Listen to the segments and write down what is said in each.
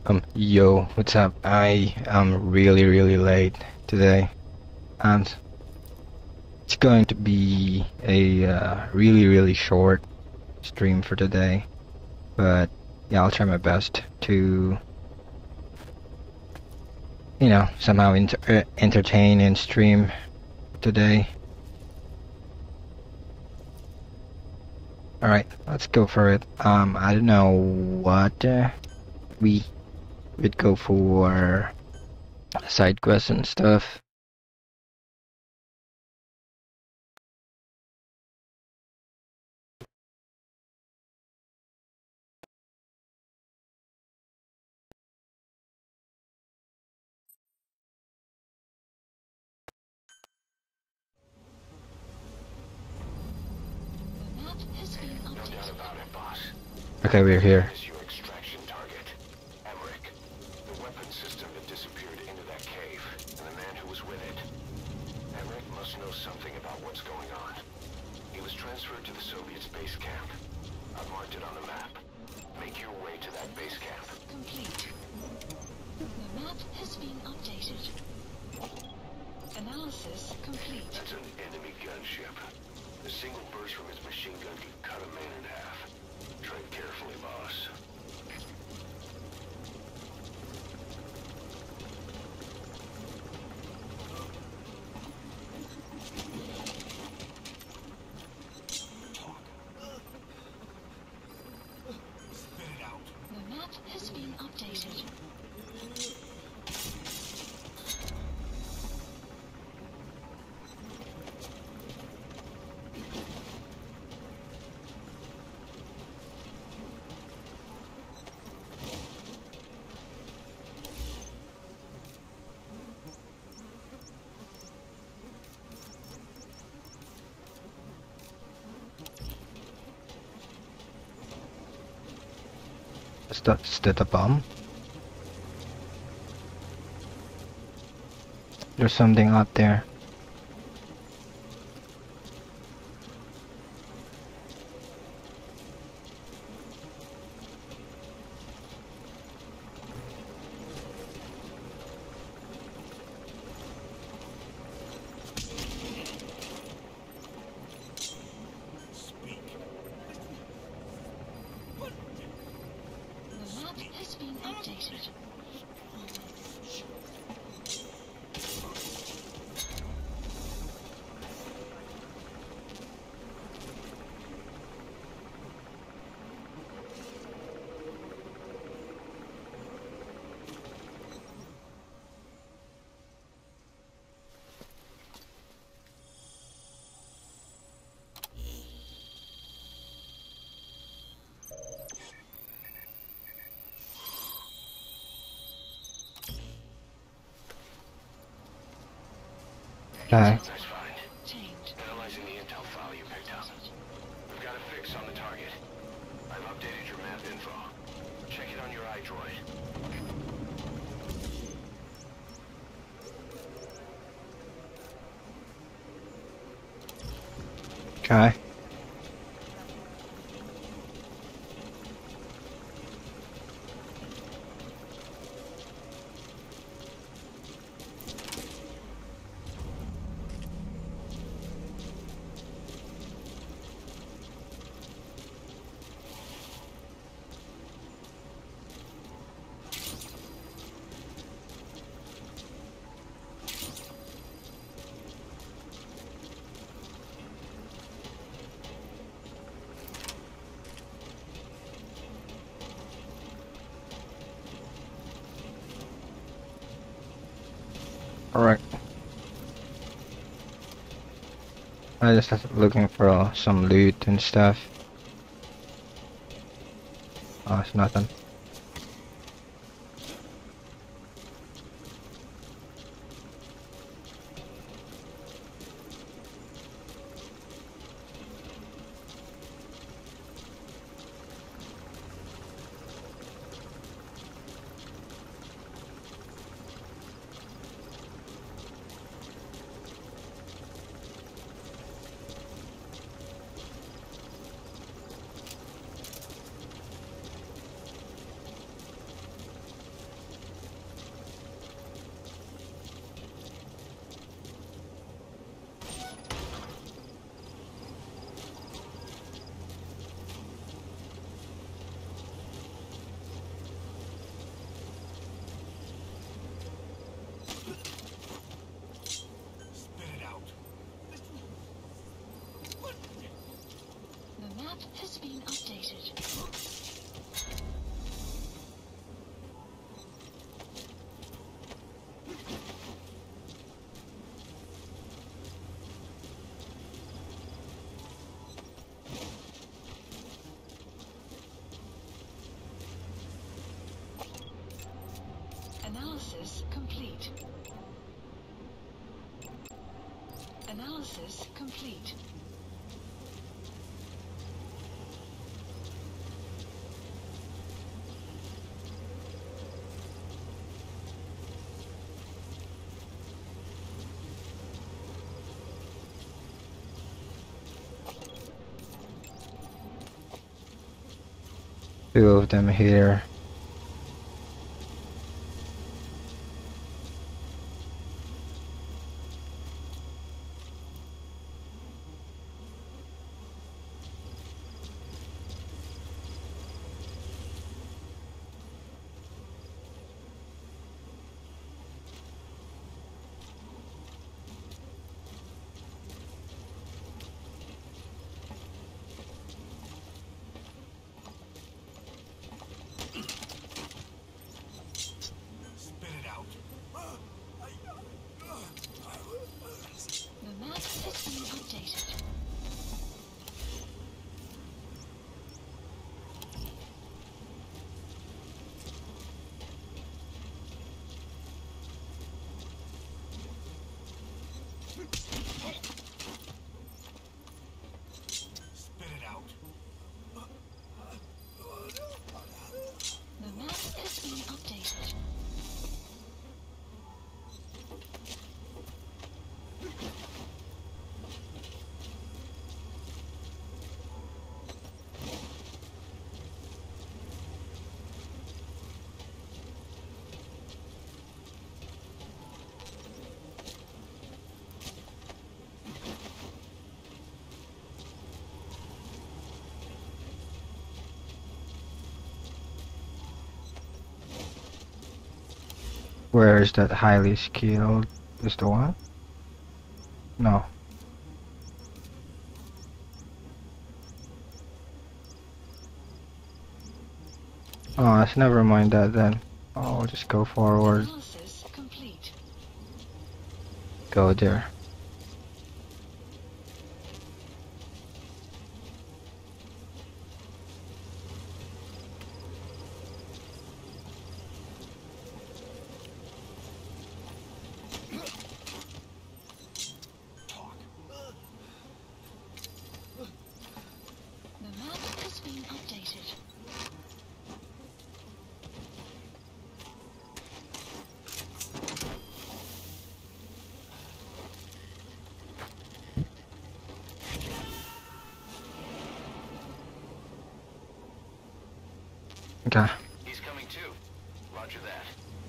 Yo, what's up? I am really late today, and it's going to be a really short stream for today. But yeah, I'll try my best to, somehow entertain and stream today. All right, let's go for it. I don't know what we would go for side quests and stuff. Okay, we're here. Is your extraction target, Emmerich. The weapon system that disappeared into that cave, and the man who was with it. Emmerich must know something about what's going on. He was transferred to the Soviets' base camp. I've marked it on the map. Make your way to that base camp. Complete. The map has been updated. Analysis complete. That's an enemy gunship. A single burst from his machine gun could cut a man in half. Tread carefully, boss. The map has been updated. Is that a bomb? There's something out there. The map has been updated. Okay. Nice find. Change. Analyzing the intel file you picked up. We've got a fix on the target. I've updated your map info. Check it on your iDroid. Okay. Alright. I just looking for some loot and stuff. Oh, it's nothing. map has been updated. Analysis complete. Analysis complete. Two of them here. Spit it out. The map has been updated. Spit it out. The map has been updated. Where is that highly skilled? Is the one? No. Oh, let's never mind that then. I'll just go forward. Analysis complete. Go there. Talk. The map has been updated. Okay. He's coming too. Roger that.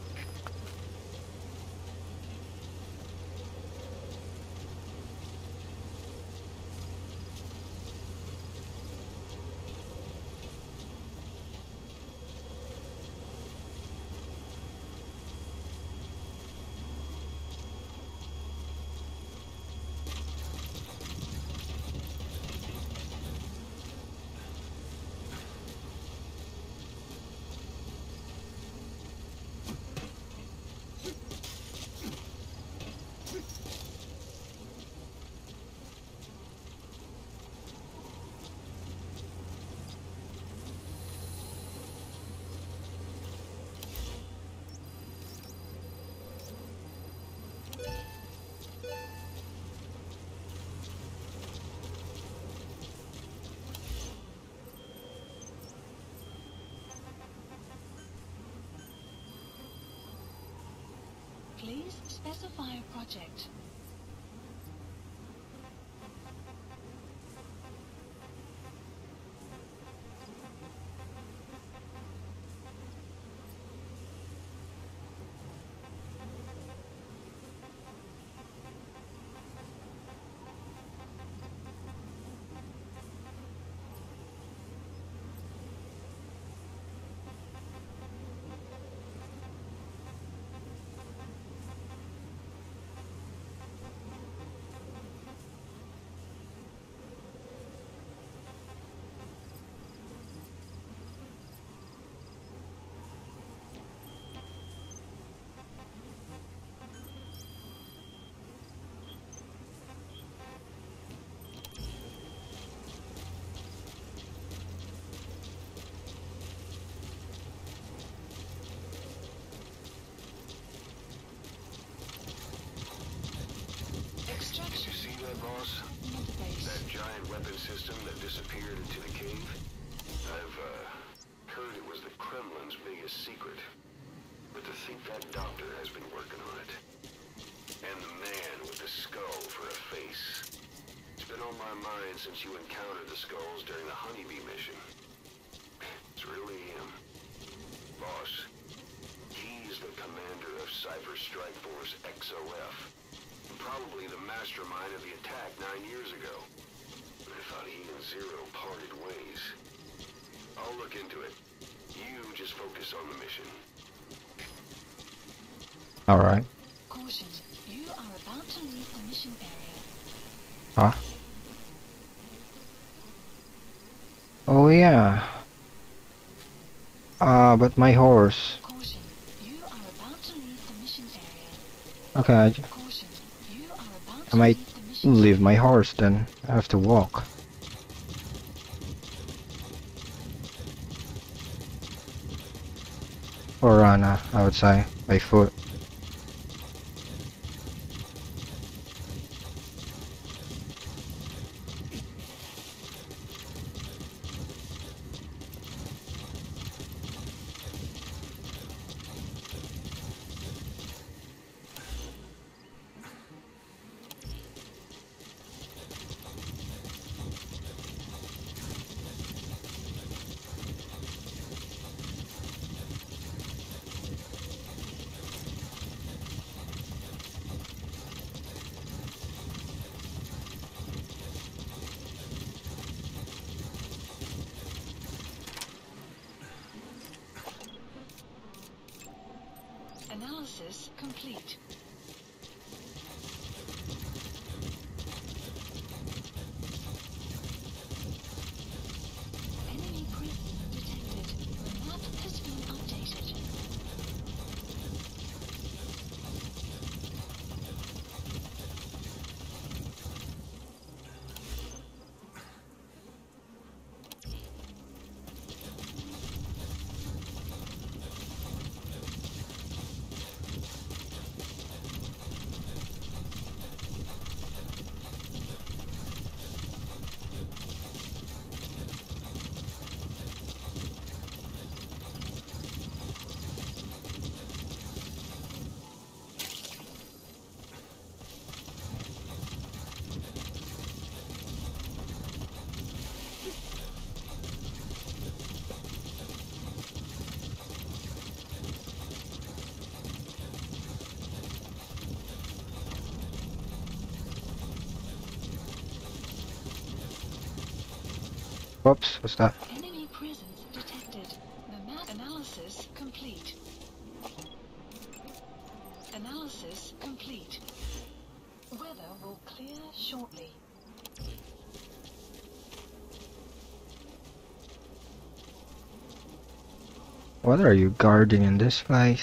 Please specify a project. peered into the cave? I've, heard it was the Kremlin's biggest secret. But to think that doctor has been working on it. And the man with the skull for a face. It's been on my mind since you encountered the skulls during the Honeybee mission. It's really him. Boss, he's the commander of Cypher Strike Force XOF. Probably the mastermind of the attack 9 years ago. I thought he and Zero parted ways. I'll look into it. You just focus on the mission. Alright. Caution, you are about to leave the mission area. Huh? Oh yeah. But my horse. Caution, you are about to leave the mission area. Okay, Caution, you are about I to might leave the mission leave my horse then. I have to walk. Or run, I would say, by foot. Analysis complete. Enemy prison detected. The map has been updated. Whoops, what's that? Enemy presence detected. The map analysis complete. Analysis complete. Weather will clear shortly. What are you guarding in this place?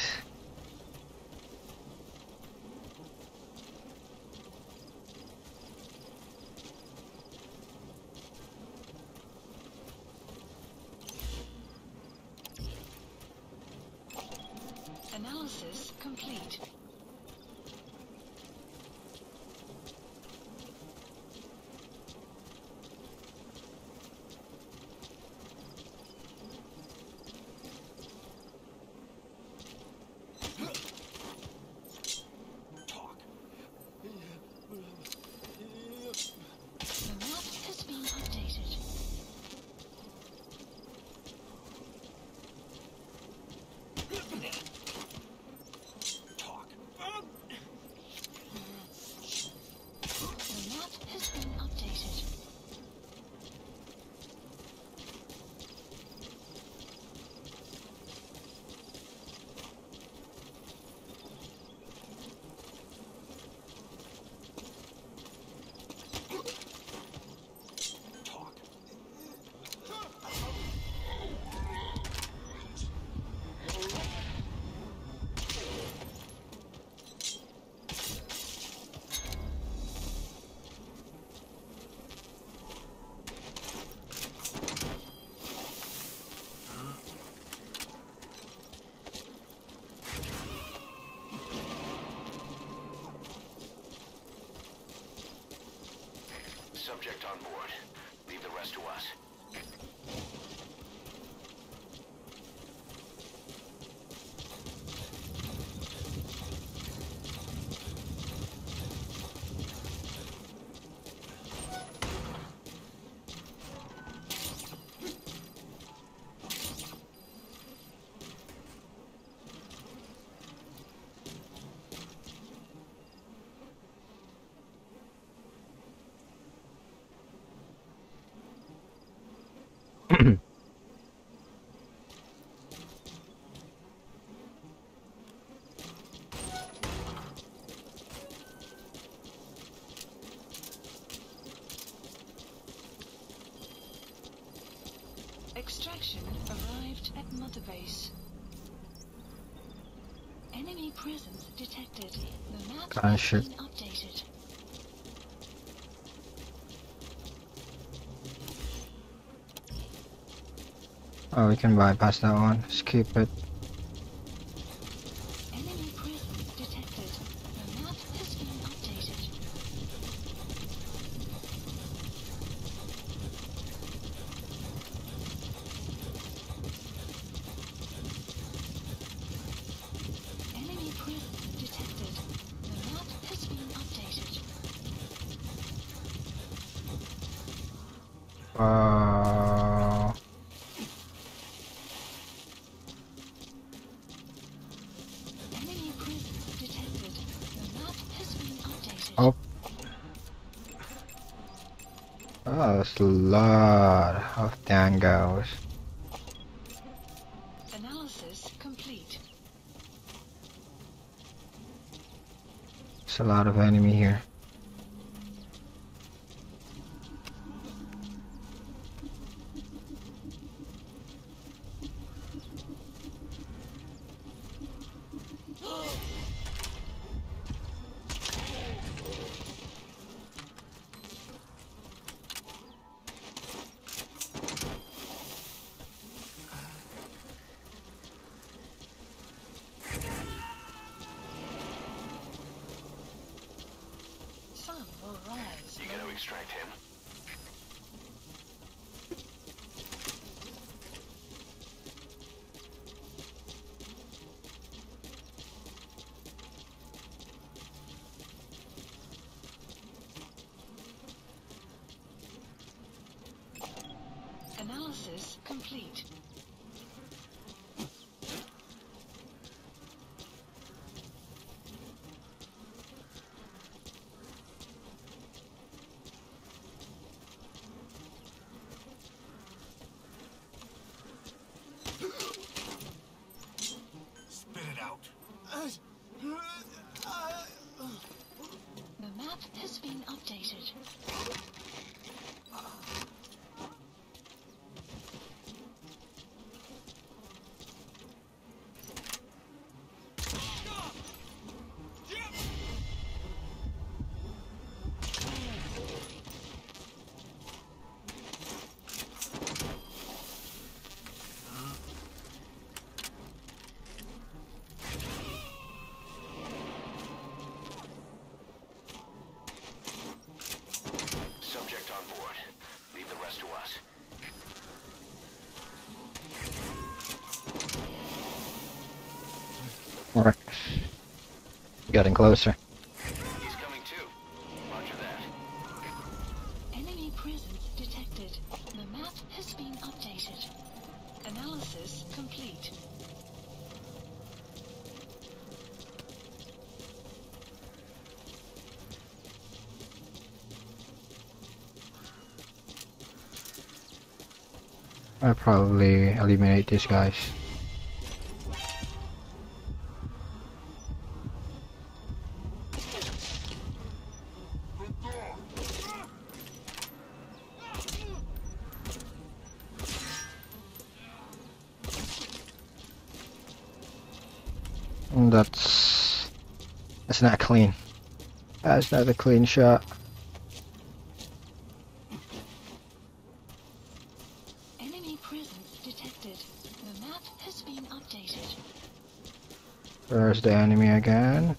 Analysis complete. The map has been updated. The map has been updated. Subject on board. Leave the rest to us. Extraction arrived at Mother Base. Enemy presence detected. The map has Gunship. been updated. Oh, we can bypass that one. Skip it. Enemy presence detected. The map has been updated. Enemy presence detected. The map has been updated. Enemy presence detected. The map has been updated. Oh. Oh, there's a lot of dangos. Analysis complete. There's a lot of enemy here. Sun will rise. You gonna extract him? Analysis complete. Spit it out. The map has been updated. Subject on board. Leave the rest to us. Alright. Getting closer. He's coming too. Roger that. Enemy presence detected. The map has been updated. Analysis complete. I'll probably eliminate these guys. That's not clean. That's not a clean shot. Enemy presence detected. The map has been updated. There's the enemy again.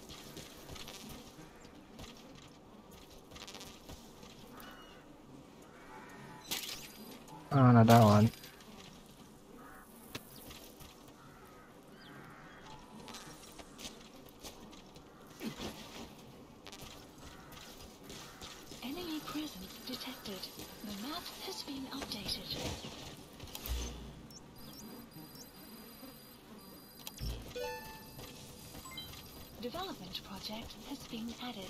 Oh, not that one. Enemy presence detected. The map has been updated. Development project has been added.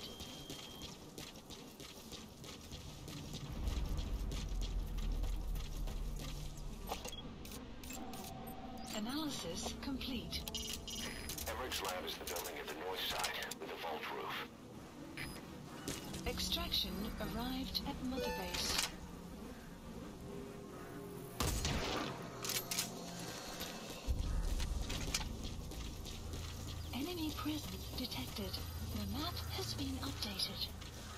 Analysis complete. Everett's lab is the building at the north side with a vault roof. Extraction arrived at Mother Base. presence detected. The map has been updated.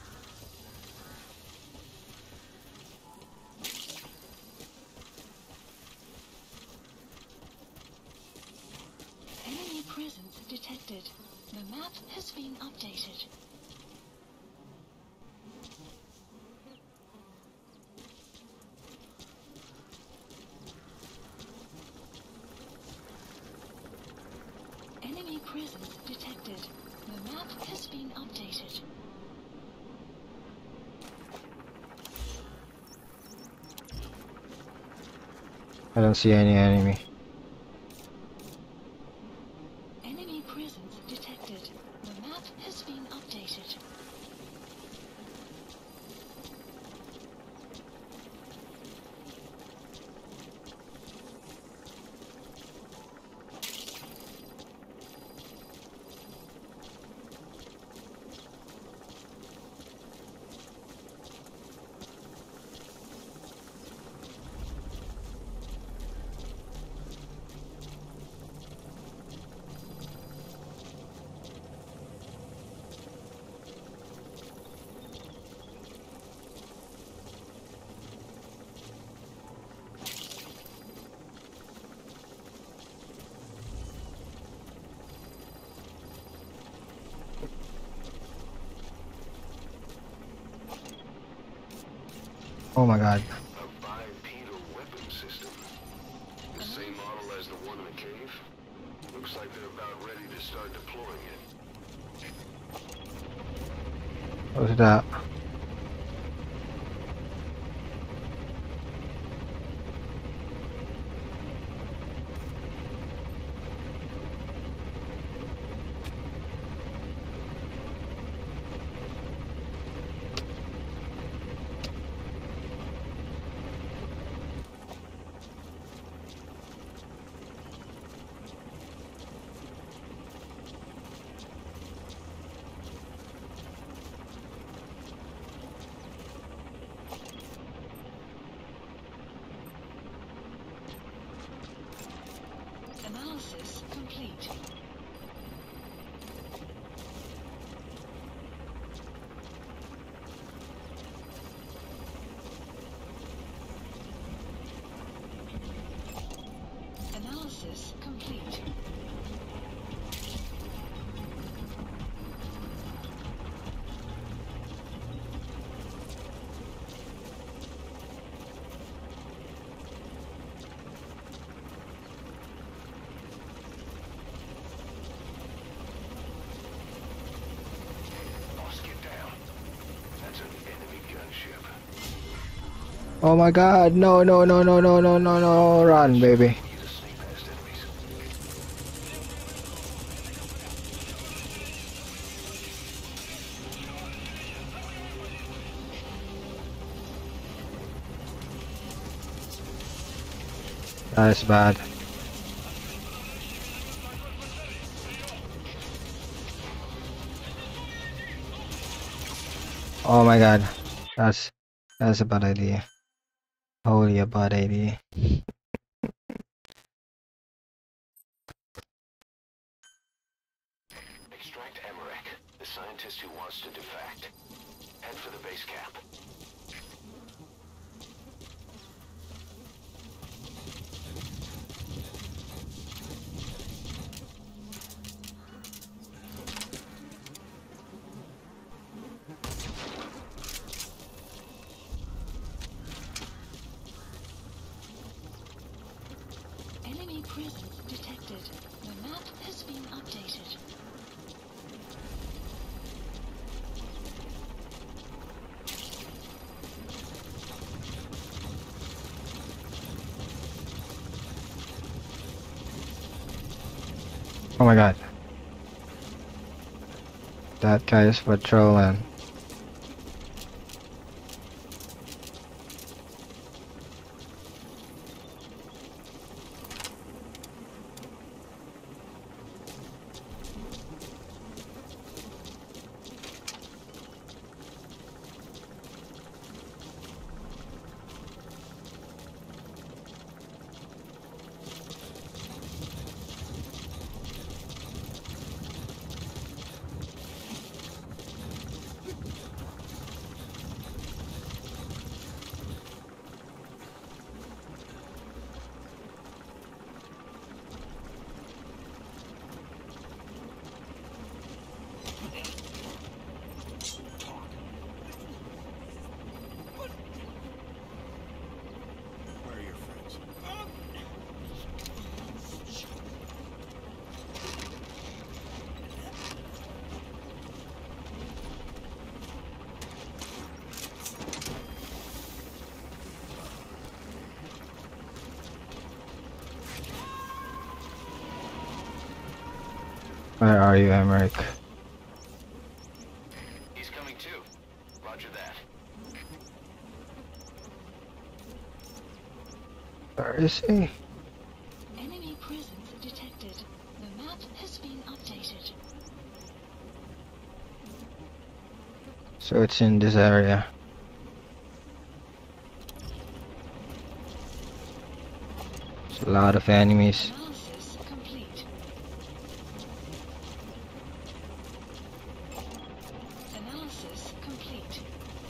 Enemy presence detected. The map has been updated. Enemy presence detected. The map has been updated. I don't see any enemy. Enemy presence detected. The map has been updated. Oh my god. A bipedal weapon system. The same model as the one in the cave? Looks like they're about ready to start deploying it. What's that? Analysis complete. Analysis complete. Boss, get down. That's an enemy gunship. Oh my god, no, no, no, no, no, no, no, no, run, baby. We need to sneak past enemies. That is bad. Oh my god, that's a bad idea. Holy a bad idea. Extract Emmerich, the scientist who wants to defect. Head for the base camp. Enemy presence detected. The map has been updated. Oh my god. That guy is patrolling. Where are you, Emmerich? He's coming too. Roger that. Where is he? Enemy presence detected. The map has been updated. So it's in this area. There's a lot of enemies. Analysis complete. Analysis complete.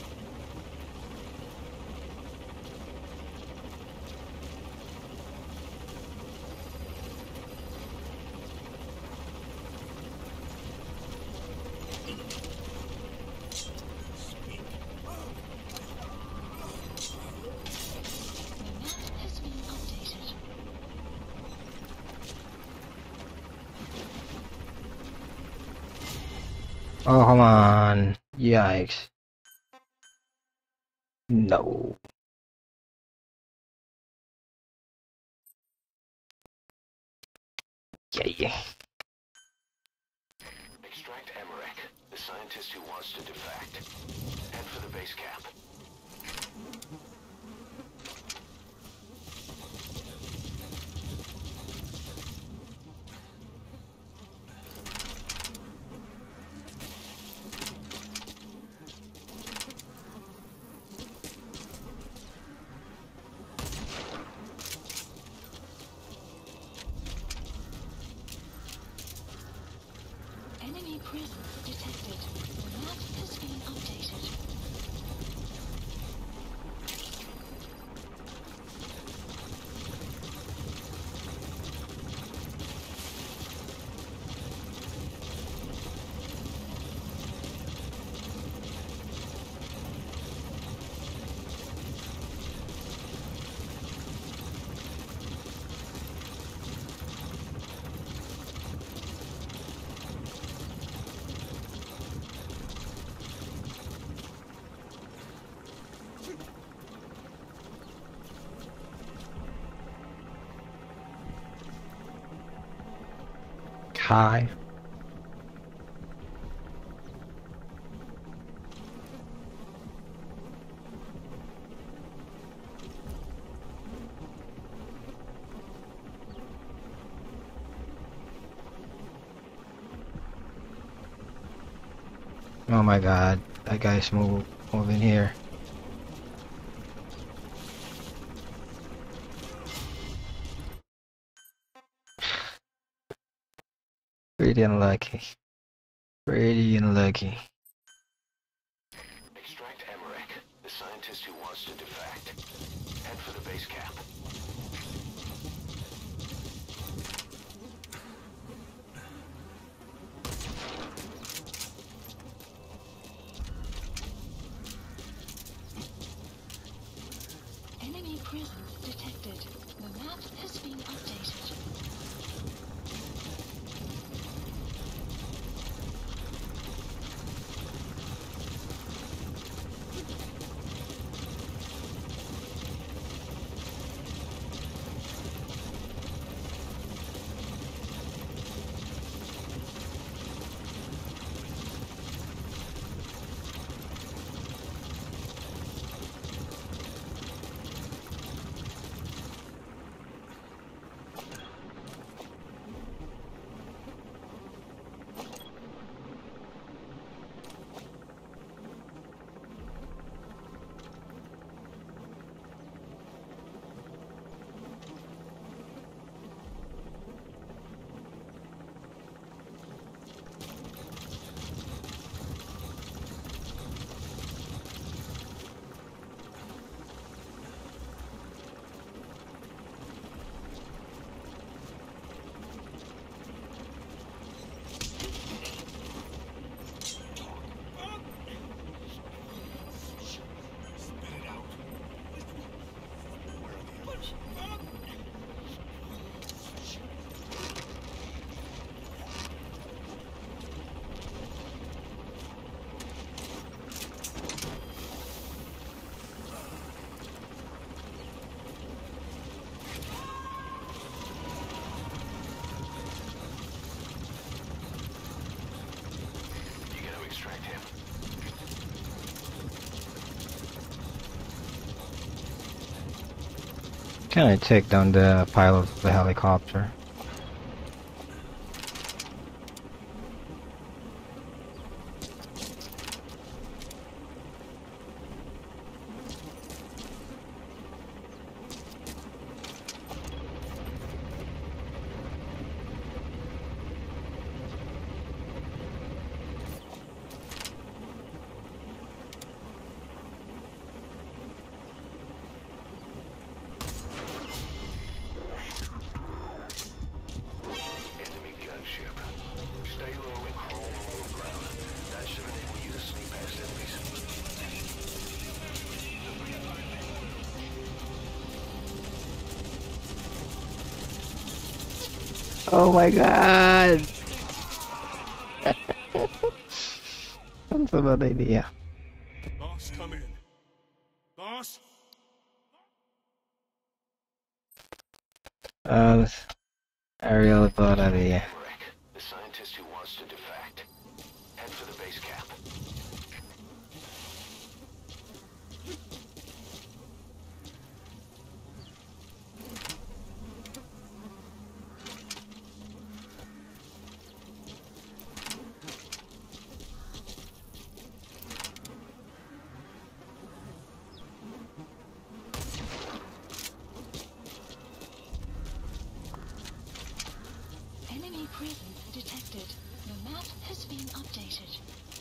The map has been updated. Oh, come on. Yikes. No. Yeah. Extract Emmerich, the scientist who wants to defect. Head for the base camp. Enemy presence detected. The map has been updated. Kai. Oh my god, that guy's moving here. Pretty unlucky. Pretty unlucky. Extract Emmerich, the scientist who wants to defect. Head for the base camp. Enemy presence detected. The map has been updated. Can I take down the pilot of the helicopter? Enemy gunship. Stay low and crawl along the ground. That should enable you to sneak past enemies. Oh my god! That's a bad idea. Boss, come in. Boss? That's a really bad idea. Emmerich, the scientist who wants to defect. Head for the base cap. Enemy presence detected. The map has been updated.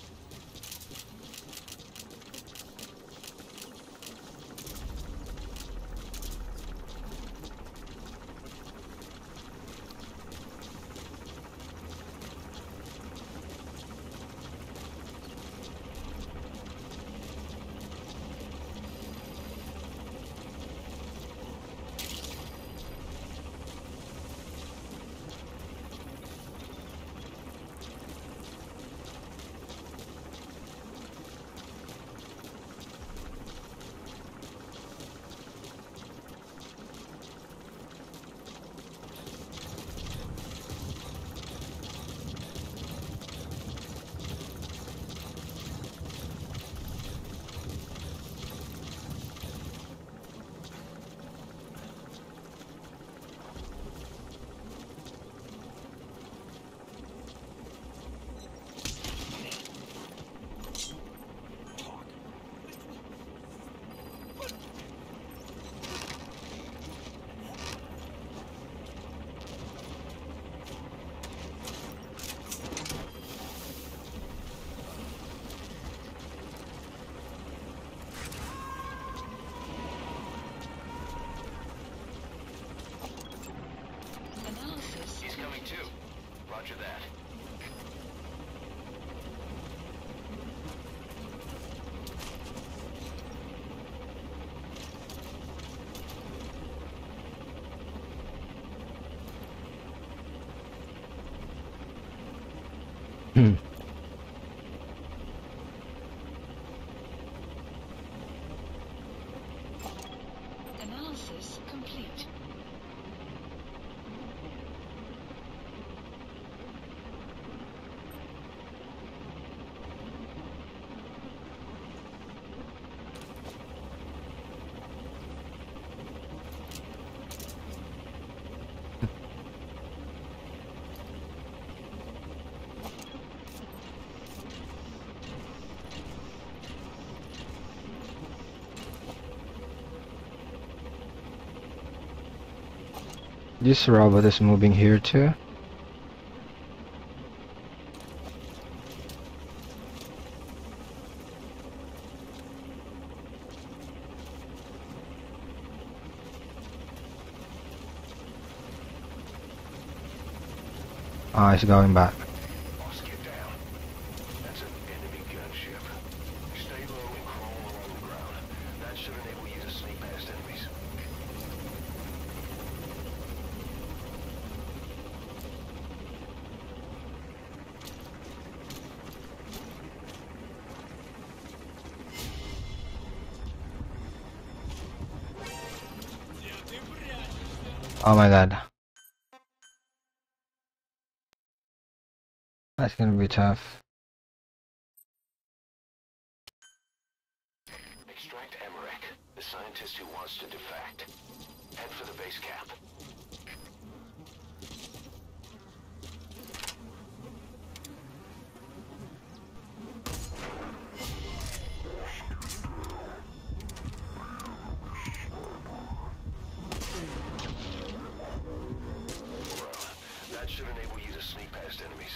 Analysis. He's coming too. Roger that. Hmm. Analysis complete. This robot is moving here too. Ah, it's going back. Boss, get down. That's an enemy gunship. Stay low and crawl along the ground. That should enable you to sneak past enemies. Oh my god. That's gonna be tough. Extract Emmerich, the scientist who wants to defect. Head for the cap. That should enable you to sneak past enemies.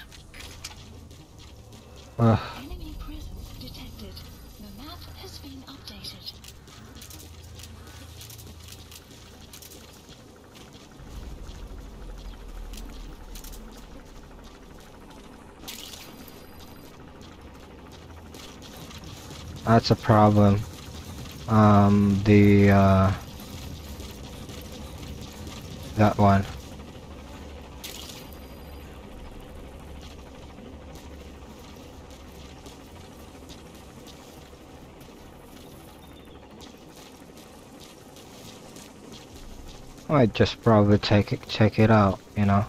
Ugh. Enemy presence detected. The map has been updated. That's a problem. That one. I might just probably check it out, you know.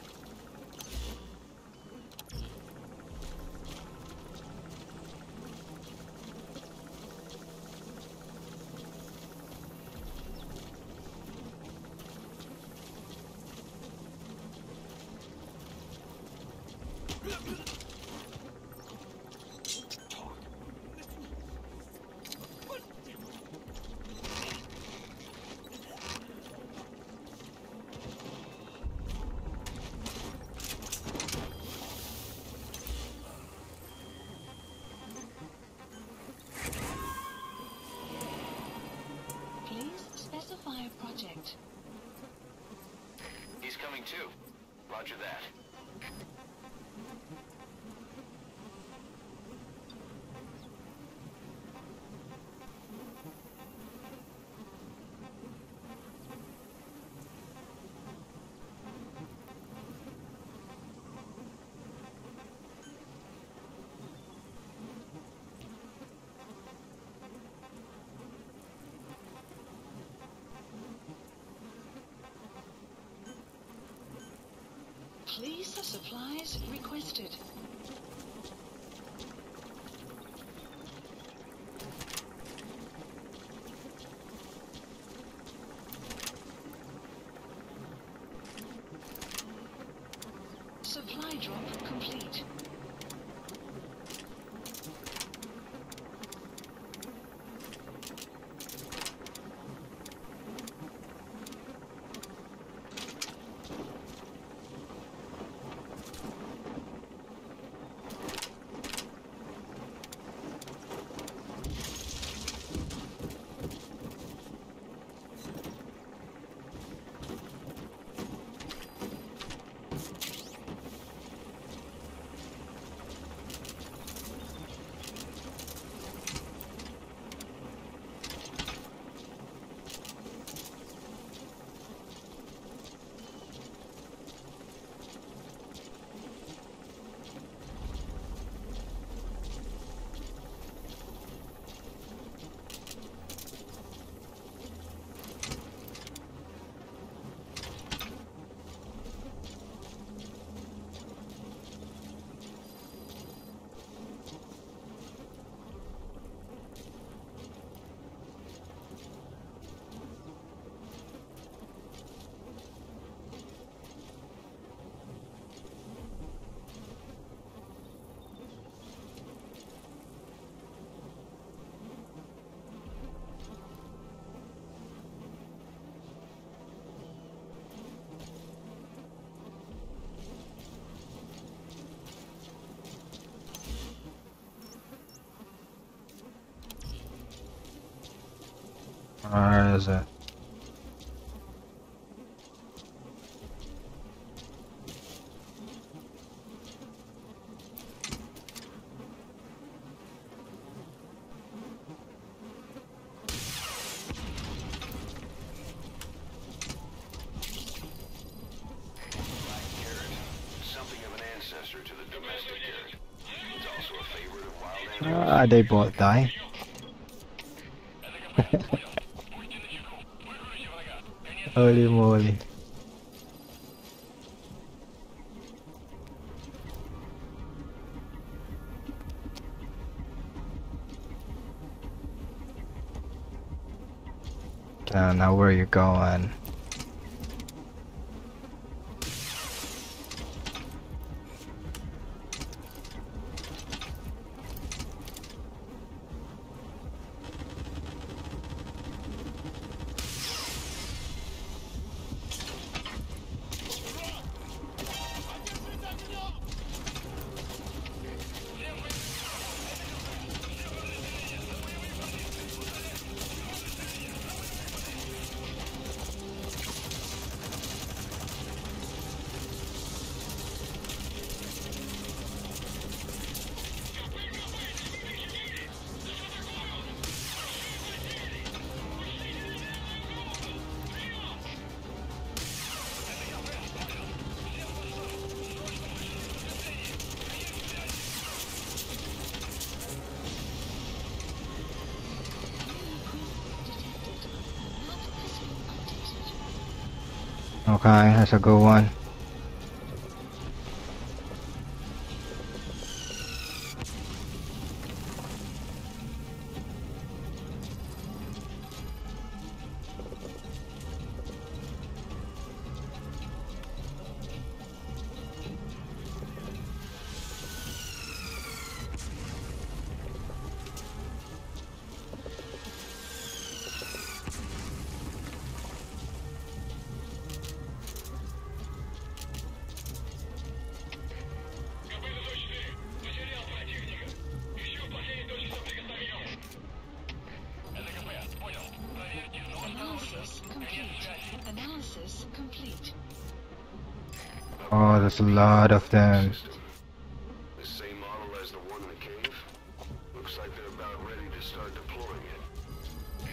Please specify a project. He's coming too. Roger that. Please supplies requested. Supply drop complete. Where is it? Something of an ancestor to the domestic carrot. It's also a favorite of wild animals. Ah, they both die. Holy moly. Now where you going? Okay, that's a good one. Analysis complete. Analysis complete. Oh, there's a lot of them. System. The same model as the one in the cave? Looks like they're about ready to start deploying it.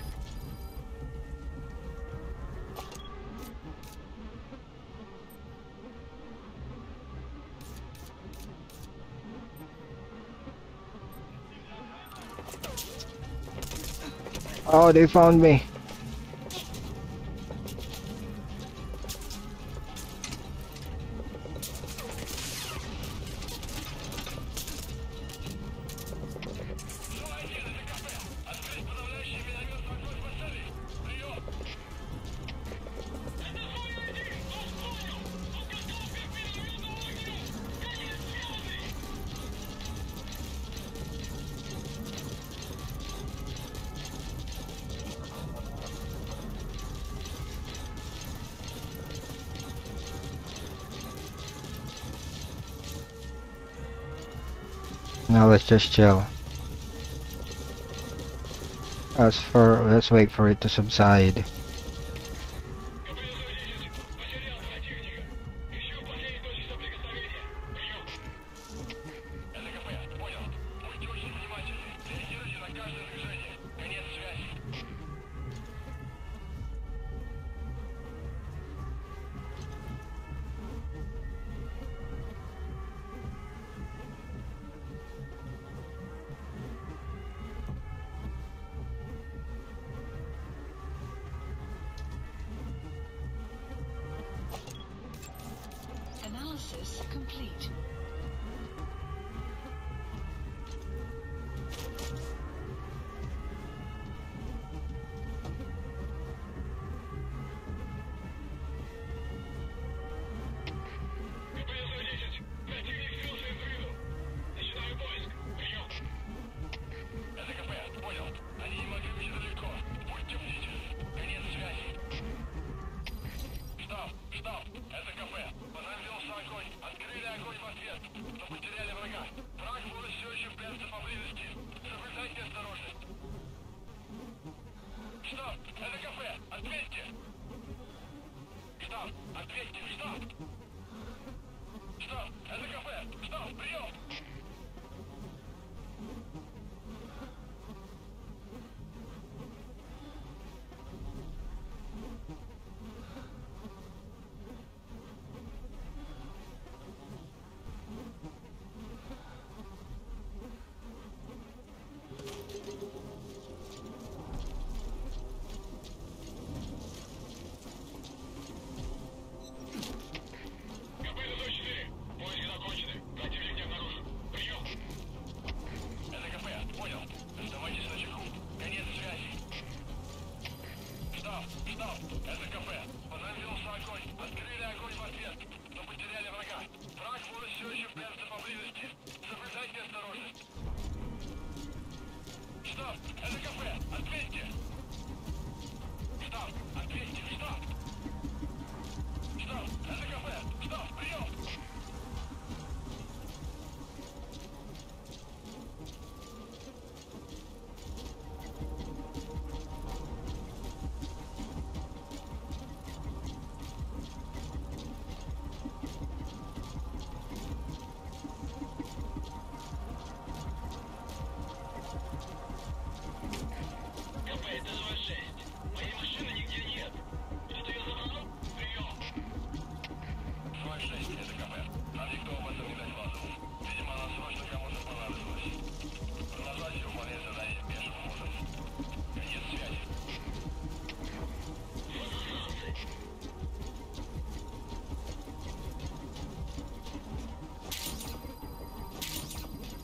Oh, they found me. Now let's just chill. Let's wait for it to subside. Analysis complete.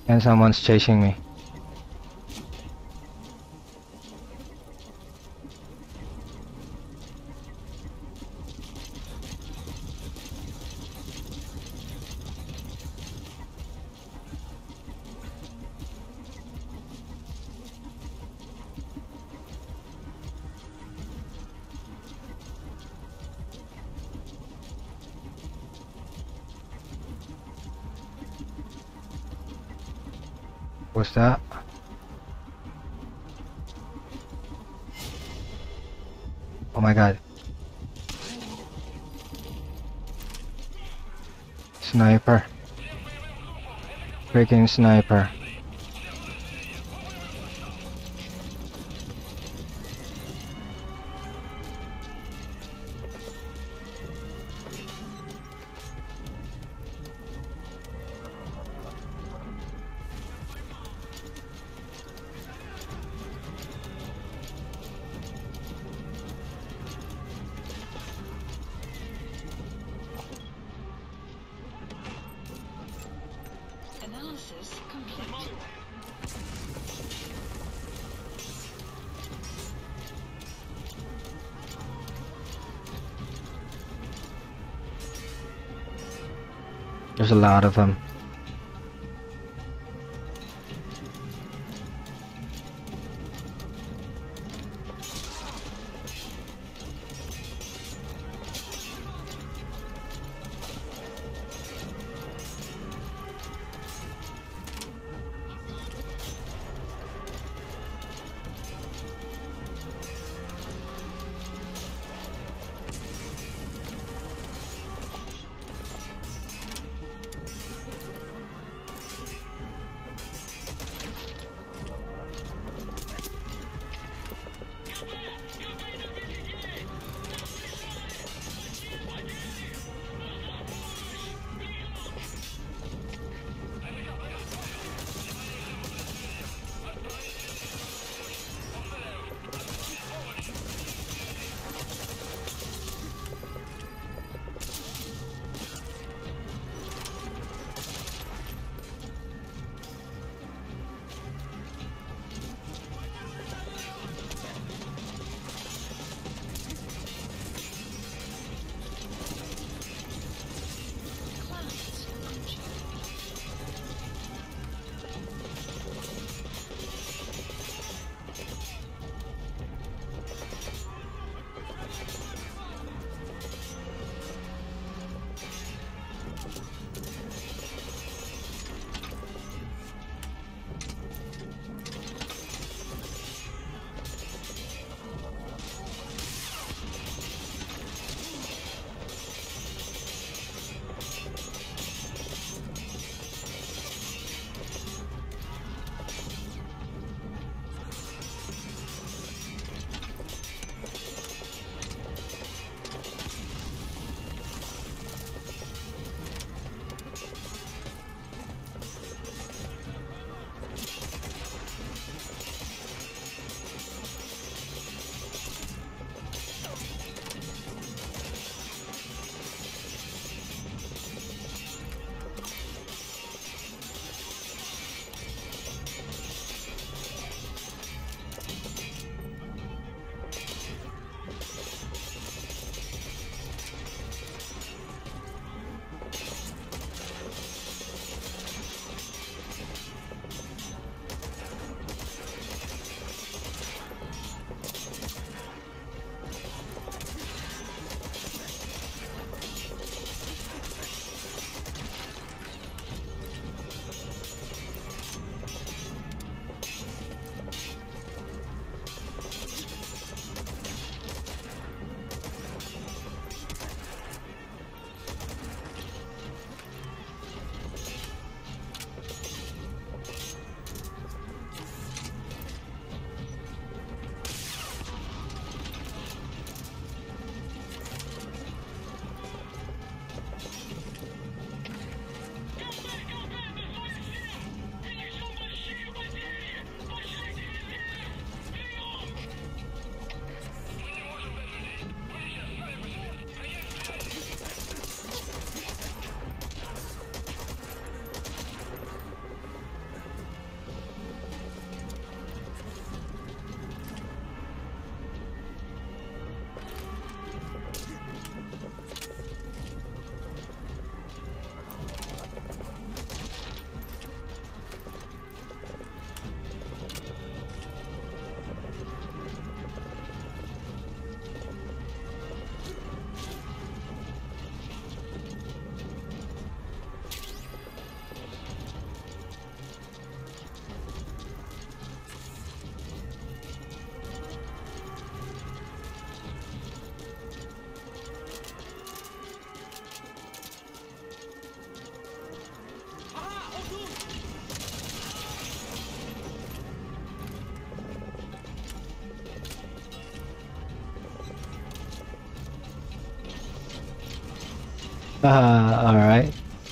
And someone's chasing me. What's that? Oh my god. Sniper. Freaking sniper. Analysis complete. There's a lot of them. Alright.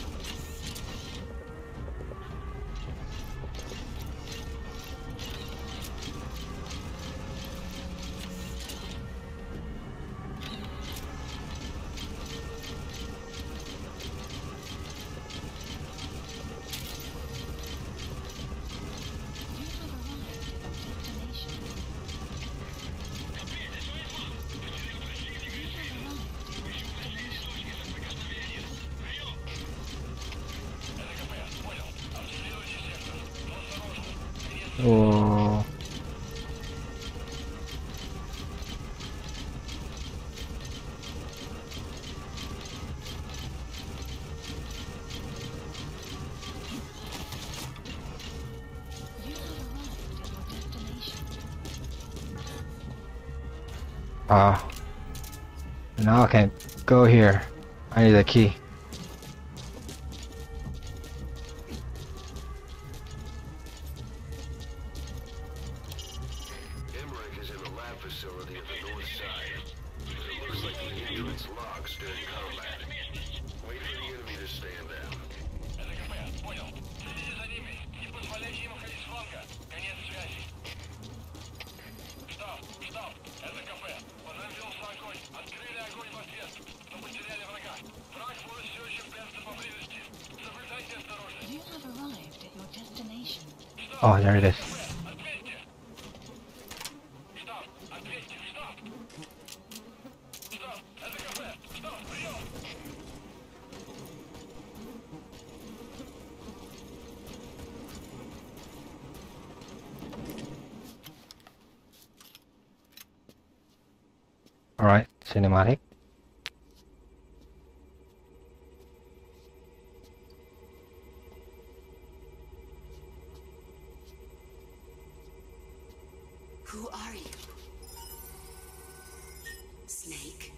Oh. Ah. Now I can go here. I need a key. Emmerich is in the lab facility at the north side. It looks like the entrance locks during combat. Wait for the enemy to stand down. You have arrived at your destination. Oh, there it is. Alright, cinematic. Who are you? Snake?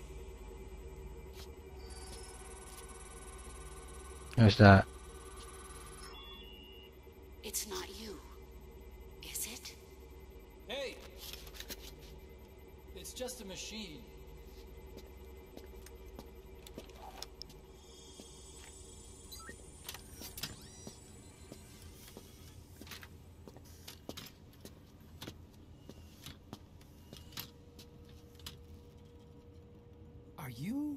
There's that. It's not you, is it? Hey! It's just a machine. Are you?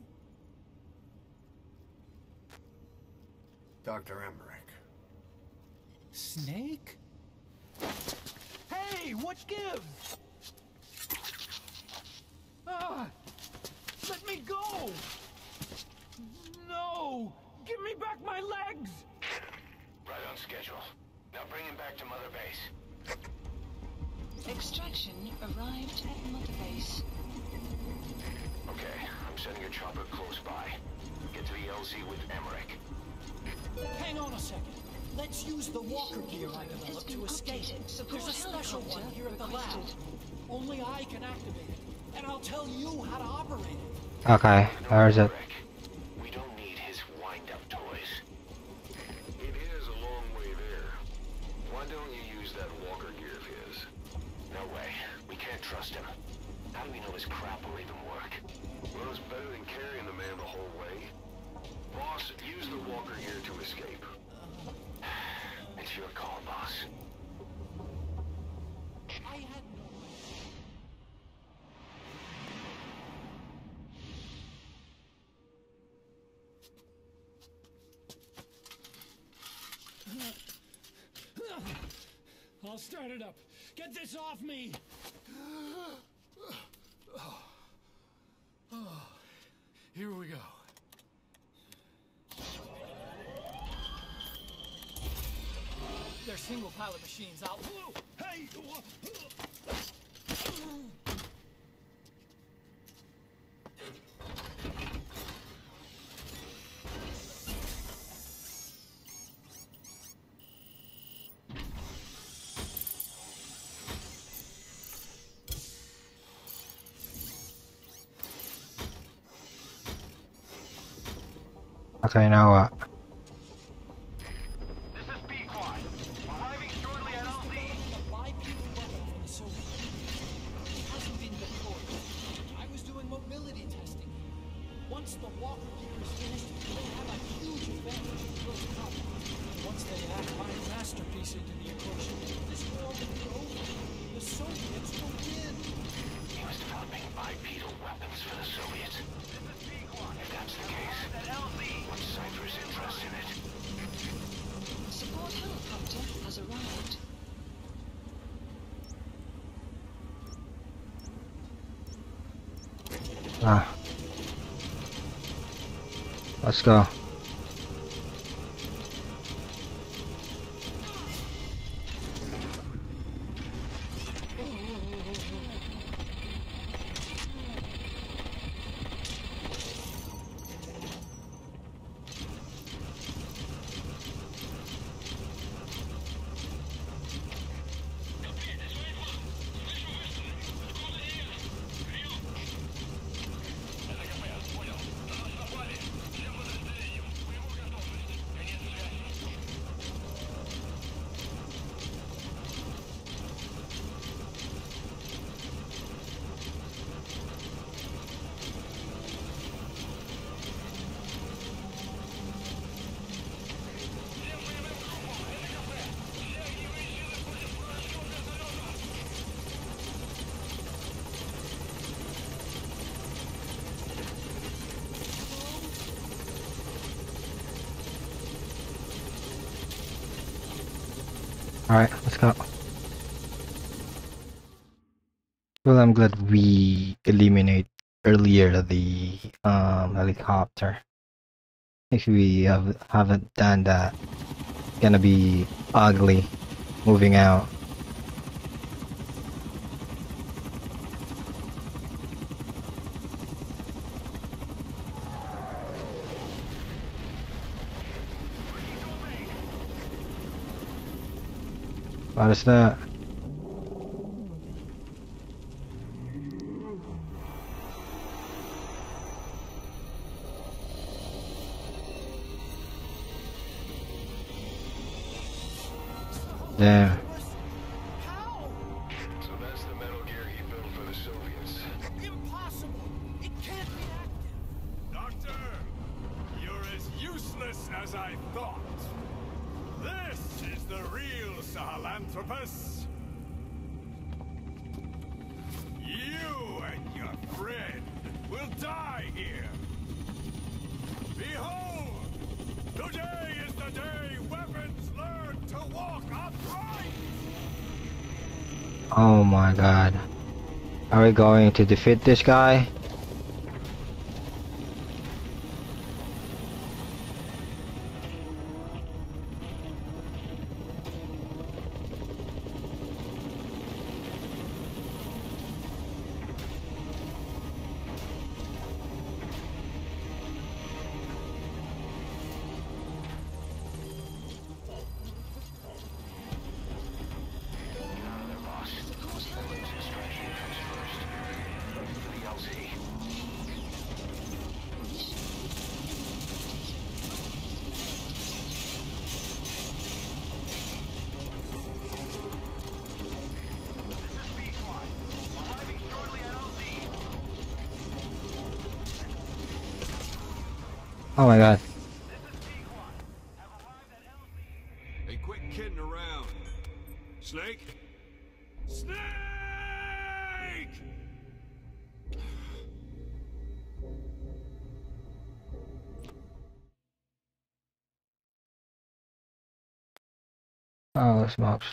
Dr. Emmerich. Snake? Hey, what gives? Ah! Let me go! No! Give me back my legs! Right on schedule. Now bring him back to Mother Base. Extraction arrived at Mother Base. Okay, I'm sending a chopper close by. Get to the LZ with Emmerich. Hang on a second. Let's use the walker gear I developed to escape. There's a special one here at the lab. Only I can activate it. And I'll tell you how to operate it. Okay, where's it? Emmerich, we don't need his wind-up toys. It is a long way there. Why don't you use that walker gear of his? No way. We can't trust him. How do we know his crap will even work? Well, it's better than carrying the man the whole way. Boss, use the walker gear to escape. It's your call, boss. I had no idea. I'll start it up. Get this off me! Here we go. They're single pilot machines. Hey! Okay, now what? This is B-Quad. Arriving shortly at LZ. A bipedal weapon from the Soviet Union. It hasn't been deployed. I was doing mobility testing. Once the walker gear is finished, they have a huge advantage in building up. Once they add my masterpiece into the equation, this war will be over. The Soviets will win. He was developing bipedal weapons for the Soviets. If that's the case, what's Cypher's interest in it? Support helicopter has arrived. Let's go. Alright, let's go. Well, I'm glad we eliminate earlier the helicopter. If we haven't done that, it's gonna be ugly moving out. What is that? Damn. How? So that's the Metal Gear he built for the Soviets. Impossible! It can't be active! Doctor, you're as useless as I thought. This is the real Sahelanthropus. You and your friend will die here. Behold, today is the day weapons learn to walk upright. Oh my god. Are we going to defeat this guy? Oh my god. Hey, quit kidding around. Snake? Snake! Oh, smokes.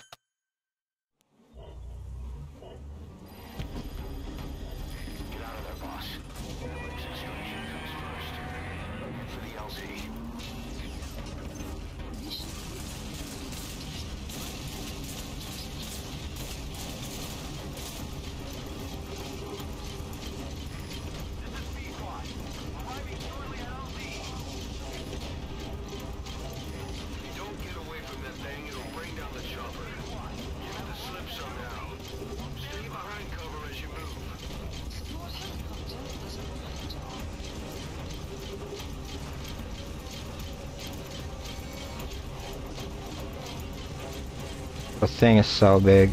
Get out of there, boss. Emily's extraction comes first. For the LZ. If you don't get away from that thing, it'll bring down the chopper. Give it the slip somehow. Stay behind cover as you move. Support helicopter has arrived. The thing is so big.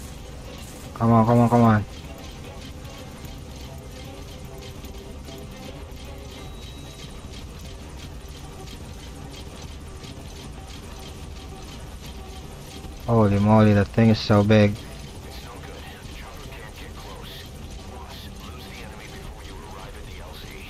Come on, come on, come on. Holy moly, that thing is so big. It's no good. The chopper can't get close. Boss, lose the enemy before you arrive at the LZ.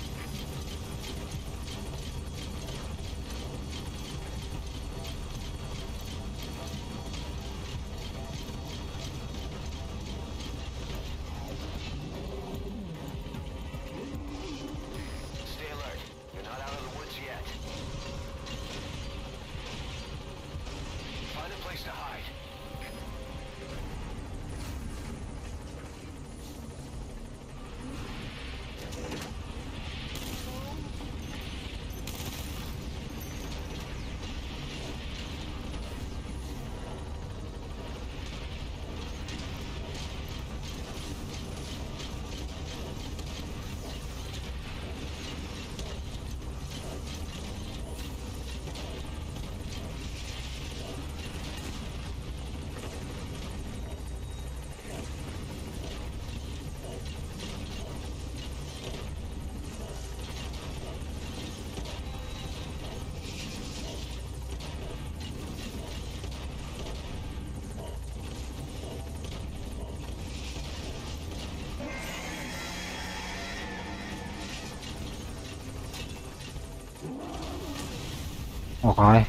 Stay alert. You're not out of the woods yet. Find a place to hide. Okay.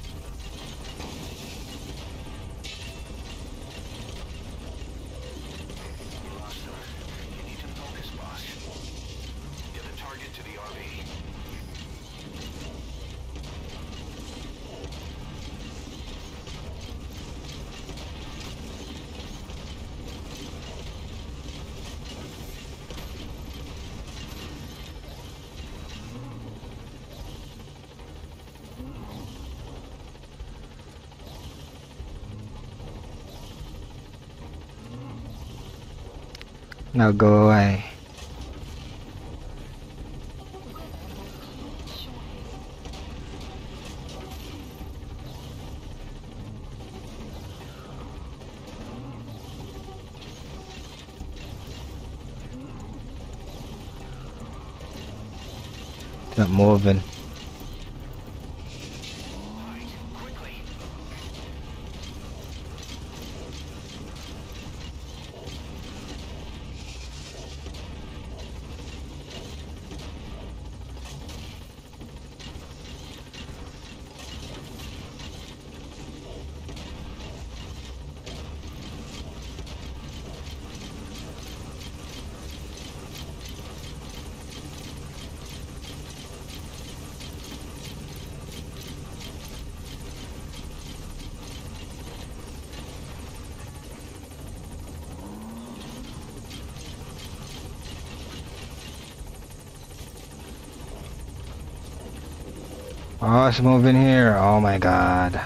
You lost them. You need to focus, boss. Get a target to the RV. Now go away. It's not moving. Hide, quickly. Oh, it's moving here. Oh my god.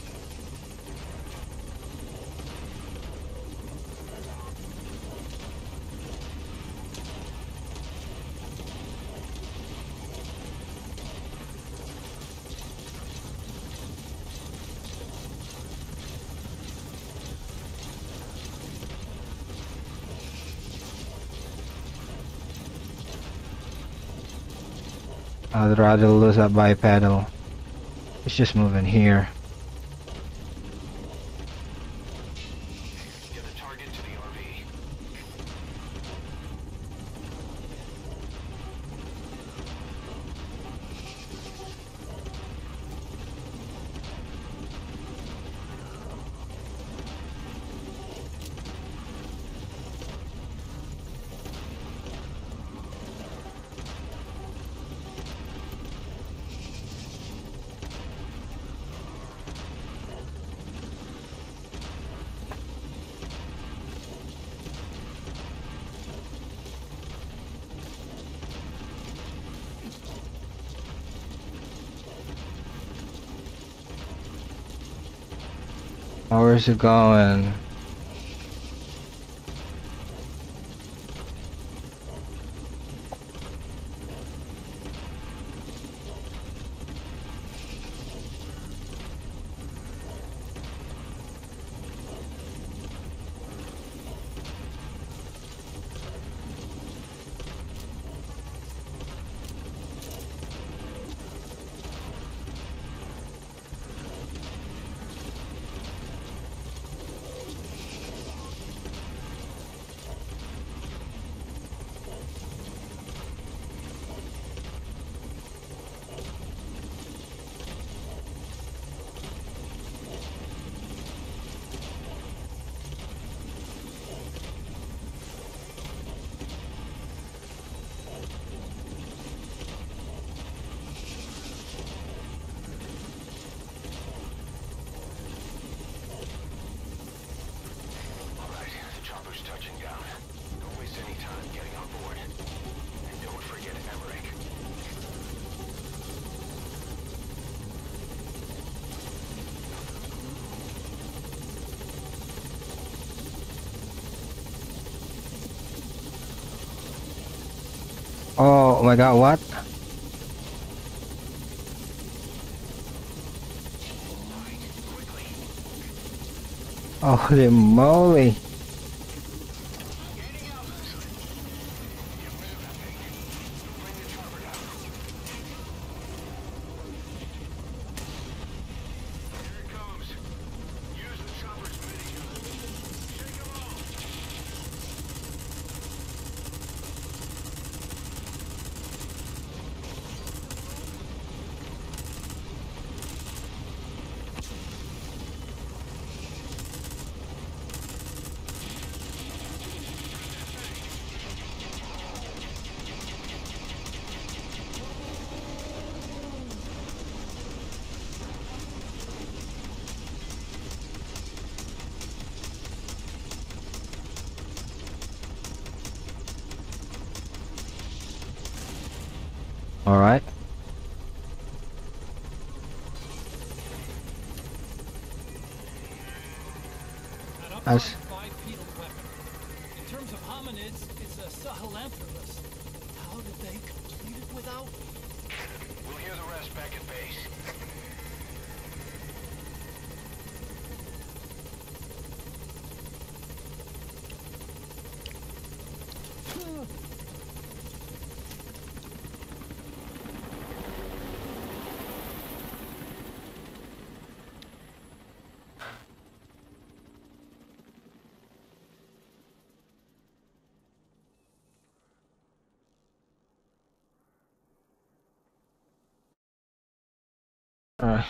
I'd rather lose that bipedal. It's just moving here. Get a target to the RV. Oh, where's it going? Oh my god, what? Holy moly! Alright. An upright As bipedal weapon. In terms of hominids, it's a Sahelanthropus. How did they complete it without? We'll hear the rest back at base. alright.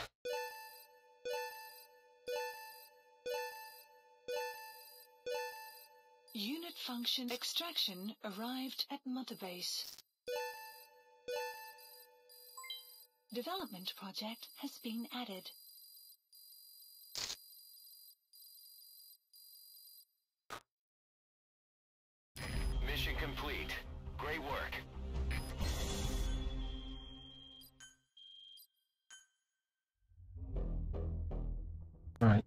Unit function extraction arrived at Mother Base. Development project has been added. Mission complete. Great work. Alright.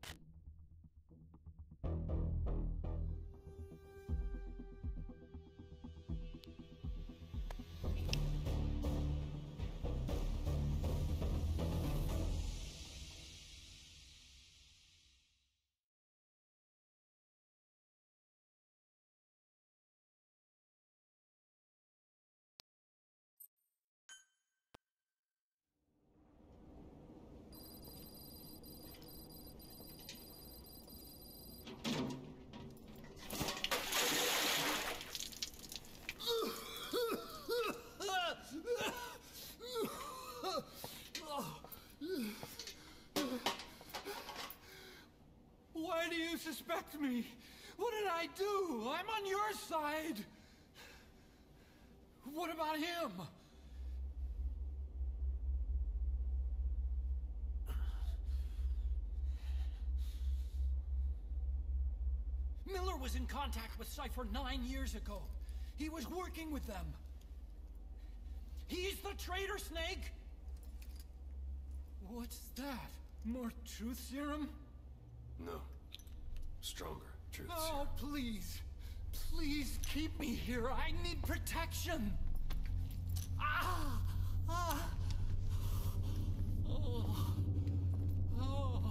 Why do you suspect me? What did I do? I'm on your side. What about him? Miller was in contact with Cypher 9 years ago. He was working with them. He's the traitor, Snake! What's that? More truth serum? No. Stronger truth Oh, serum. please. Please keep me here. I need protection. Ah! Ah! Oh. Oh.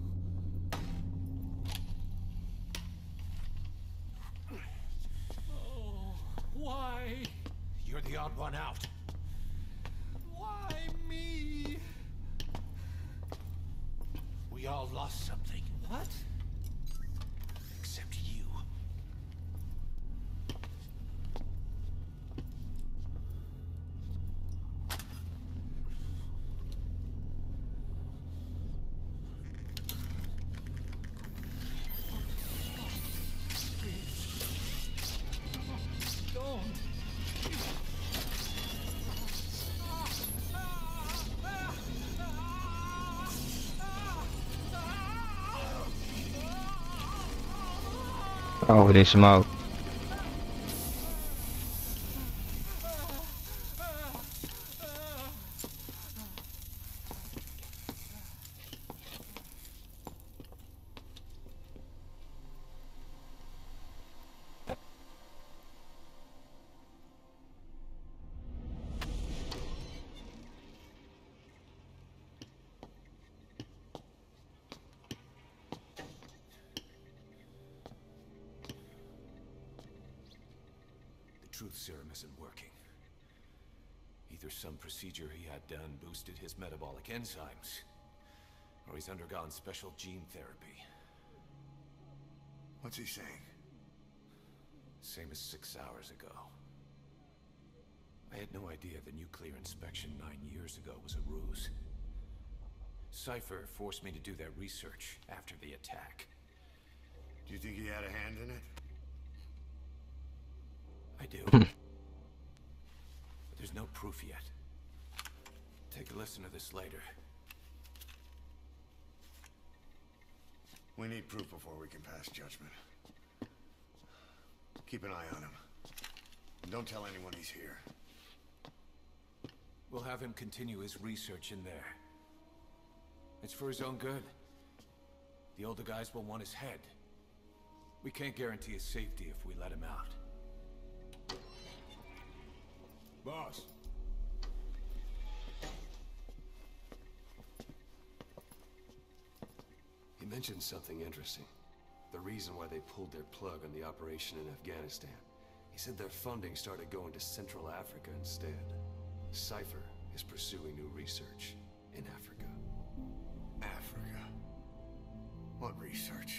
Oh. Why? You're the odd one out. Why me? We all lost something, What? except you. Don't. Holy smoke. truth serum isn't working. Either some procedure he had done boosted his metabolic enzymes, or he's undergone special gene therapy. What's he saying? Same as 6 hours ago. I had no idea the nuclear inspection 9 years ago was a ruse. Cypher forced me to do that research after the attack. Do you think he had a hand in it? I do. But there's no proof yet. Take a listen to this later. We need proof before we can pass judgment. Keep an eye on him. And don't tell anyone he's here. We'll have him continue his research in there. It's for his own good. The older guys will want his head. We can't guarantee his safety if we let him out. Boss. He mentioned something interesting. The reason why they pulled their plug on the operation in Afghanistan. He said their funding started going to Central Africa instead. Cypher is pursuing new research in Africa. Africa? What research?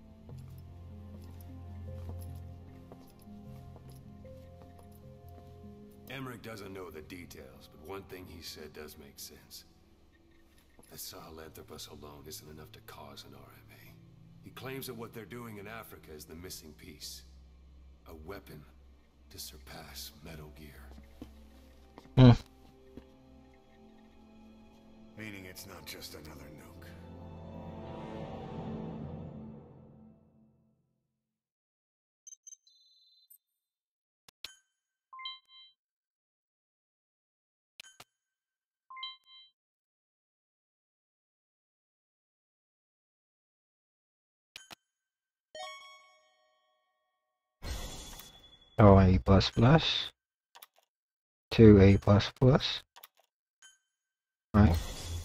Emmerich doesn't know the details, but one thing he said does make sense. That Sahelanthropus alone isn't enough to cause an RMA. He claims that what they're doing in Africa is the missing piece. A weapon to surpass Metal Gear. Meaning it's not just another nuke. Oh, A++. 2 A++. Right.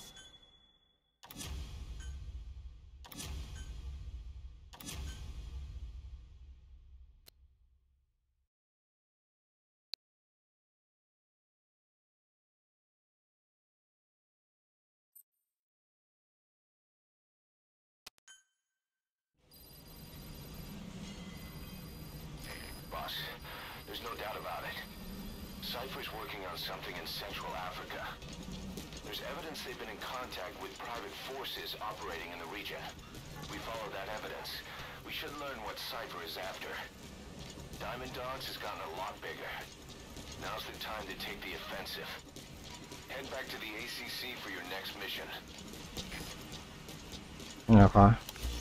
Boss, there's no doubt about it. Cypher's working on something in Central Africa. There's evidence they've been in contact with private forces operating in the region. We follow that evidence. We should learn what Cypher is after. Diamond Dogs has gotten a lot bigger. Now's the time to take the offensive. Head back to the ACC for your next mission. Okay.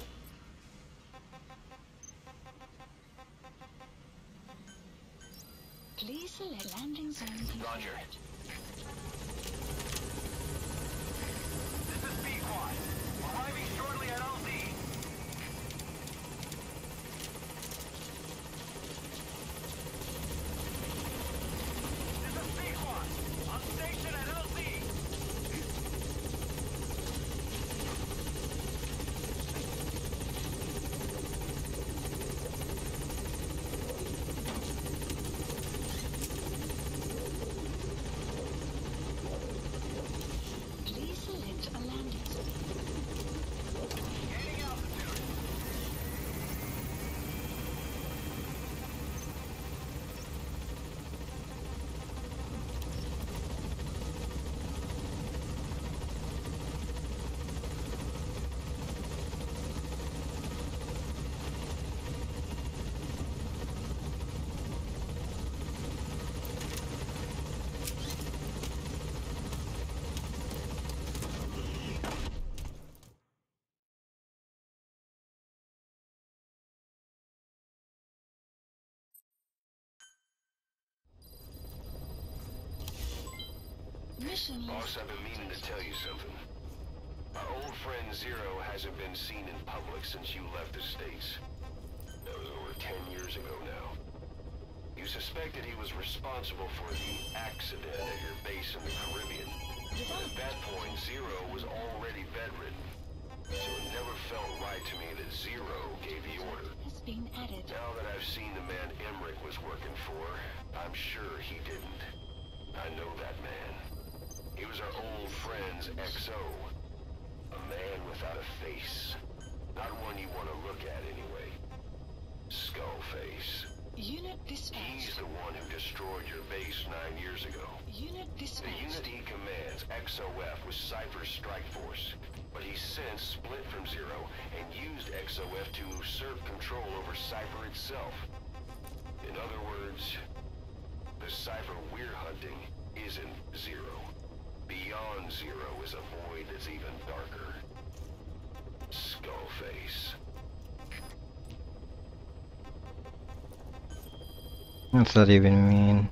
Please select landing zone. Roger. This is B-Quad. Arriving shortly at LZ. This is B-Quad. On station at LZ. Please select a landing zone. Gaining altitude. Mission Boss, list. I've been meaning to tell you something. Our old friend Zero hasn't been seen in public since you left the States. That was over 10 years ago now. You suspected he was responsible for the accident at your base in the Caribbean. At that point, Zero was already bedridden. So it never felt right to me that Zero gave the order. Has been added. Now that I've seen the man Emmerich was working for, I'm sure he didn't. I know that man. He was our old friend's XO. A man without a face. Not one you want to look at anyway. Skullface. Unit dispatched. He's the one who destroyed your base 9 years ago. Unit The dispatched. unit he commands, XOF, was Cypher's strike force. But he's since split from Zero and used XOF to usurp control over Cypher itself. In other words, the Cypher we're hunting isn't Zero. Beyond Zero is a void that's even darker. Skullface. What's that even mean?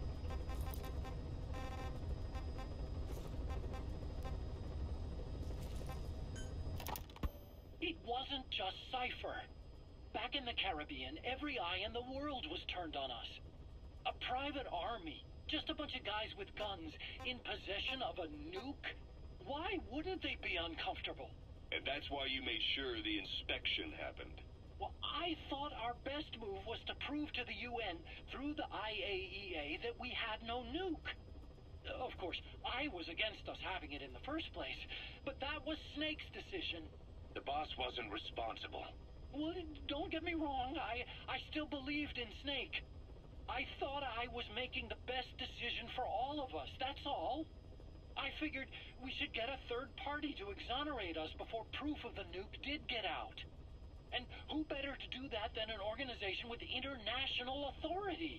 It wasn't just Cypher. Back in the Caribbean, every eye in the world was turned on us. A private army, just a bunch of guys with guns, in possession of a nuke? Why wouldn't they be uncomfortable? And that's why you made sure the inspection happened. Well, I thought our best move was to prove to the UN through the IAEA that we had no nuke. Of course, I was against us having it in the first place, but that was Snake's decision. The boss wasn't responsible. Well, don't get me wrong, I still believed in Snake. I thought I was making the best decision for all of us, that's all. I figured we should get a third party to exonerate us before proof of the nuke did get out. And who better to do that than an organization with international authority?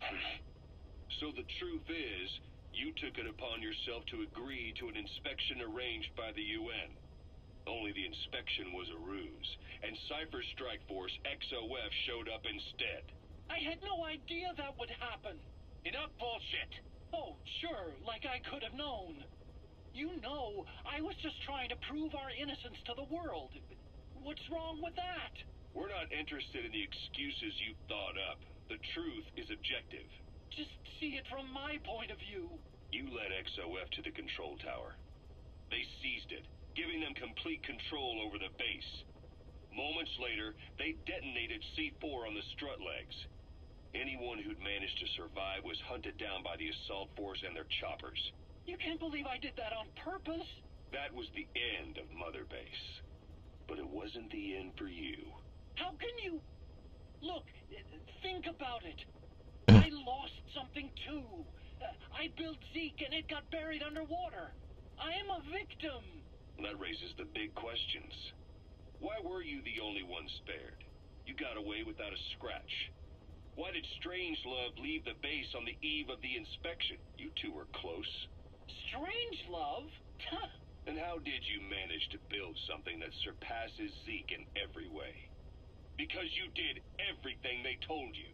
So the truth is, you took it upon yourself to agree to an inspection arranged by the UN. Only the inspection was a ruse, and Cypher's strike force, XOF, showed up instead. I had no idea that would happen. Enough bullshit. Oh, sure, like I could have known. You know, I was just trying to prove our innocence to the world. What's wrong with that? We're not interested in the excuses you thought up. The truth is objective. Just see it from my point of view. You led XOF to the control tower. They seized it, giving them complete control over the base. Moments later, they detonated C4 on the strut legs. Anyone who'd managed to survive was hunted down by the assault force and their choppers. You can't believe I did that on purpose. That was the end of Mother Base. But it wasn't the end for you. How can you... Look, think about it. I lost something too. I built Zeke and it got buried underwater. I am a victim. That raises the big questions. Why were you the only one spared? You got away without a scratch. Why did Strangelove leave the base on the eve of the inspection? You two were close. Strangelove? And how did you manage to build something that surpasses Zeke in every way? Because you did everything they told you.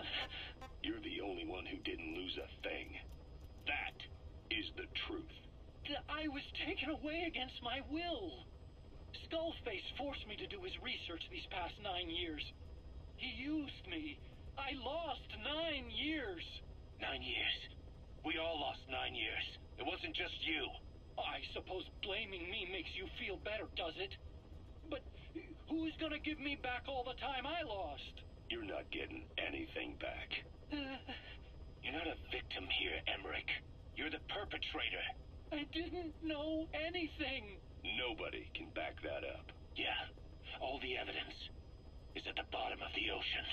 You're the only one who didn't lose a thing. That is the truth. I was taken away against my will. Skullface forced me to do his research these past 9 years. He used me. I lost 9 years. 9 years. We all lost 9 years. It wasn't just you. I suppose blaming me makes you feel better, does it? But who's gonna give me back all the time I lost? You're not getting anything back. You're not a victim here, Emmerich. You're the perpetrator. I didn't know anything. Nobody can back that up. Yeah. All the evidence is at the bottom of the ocean.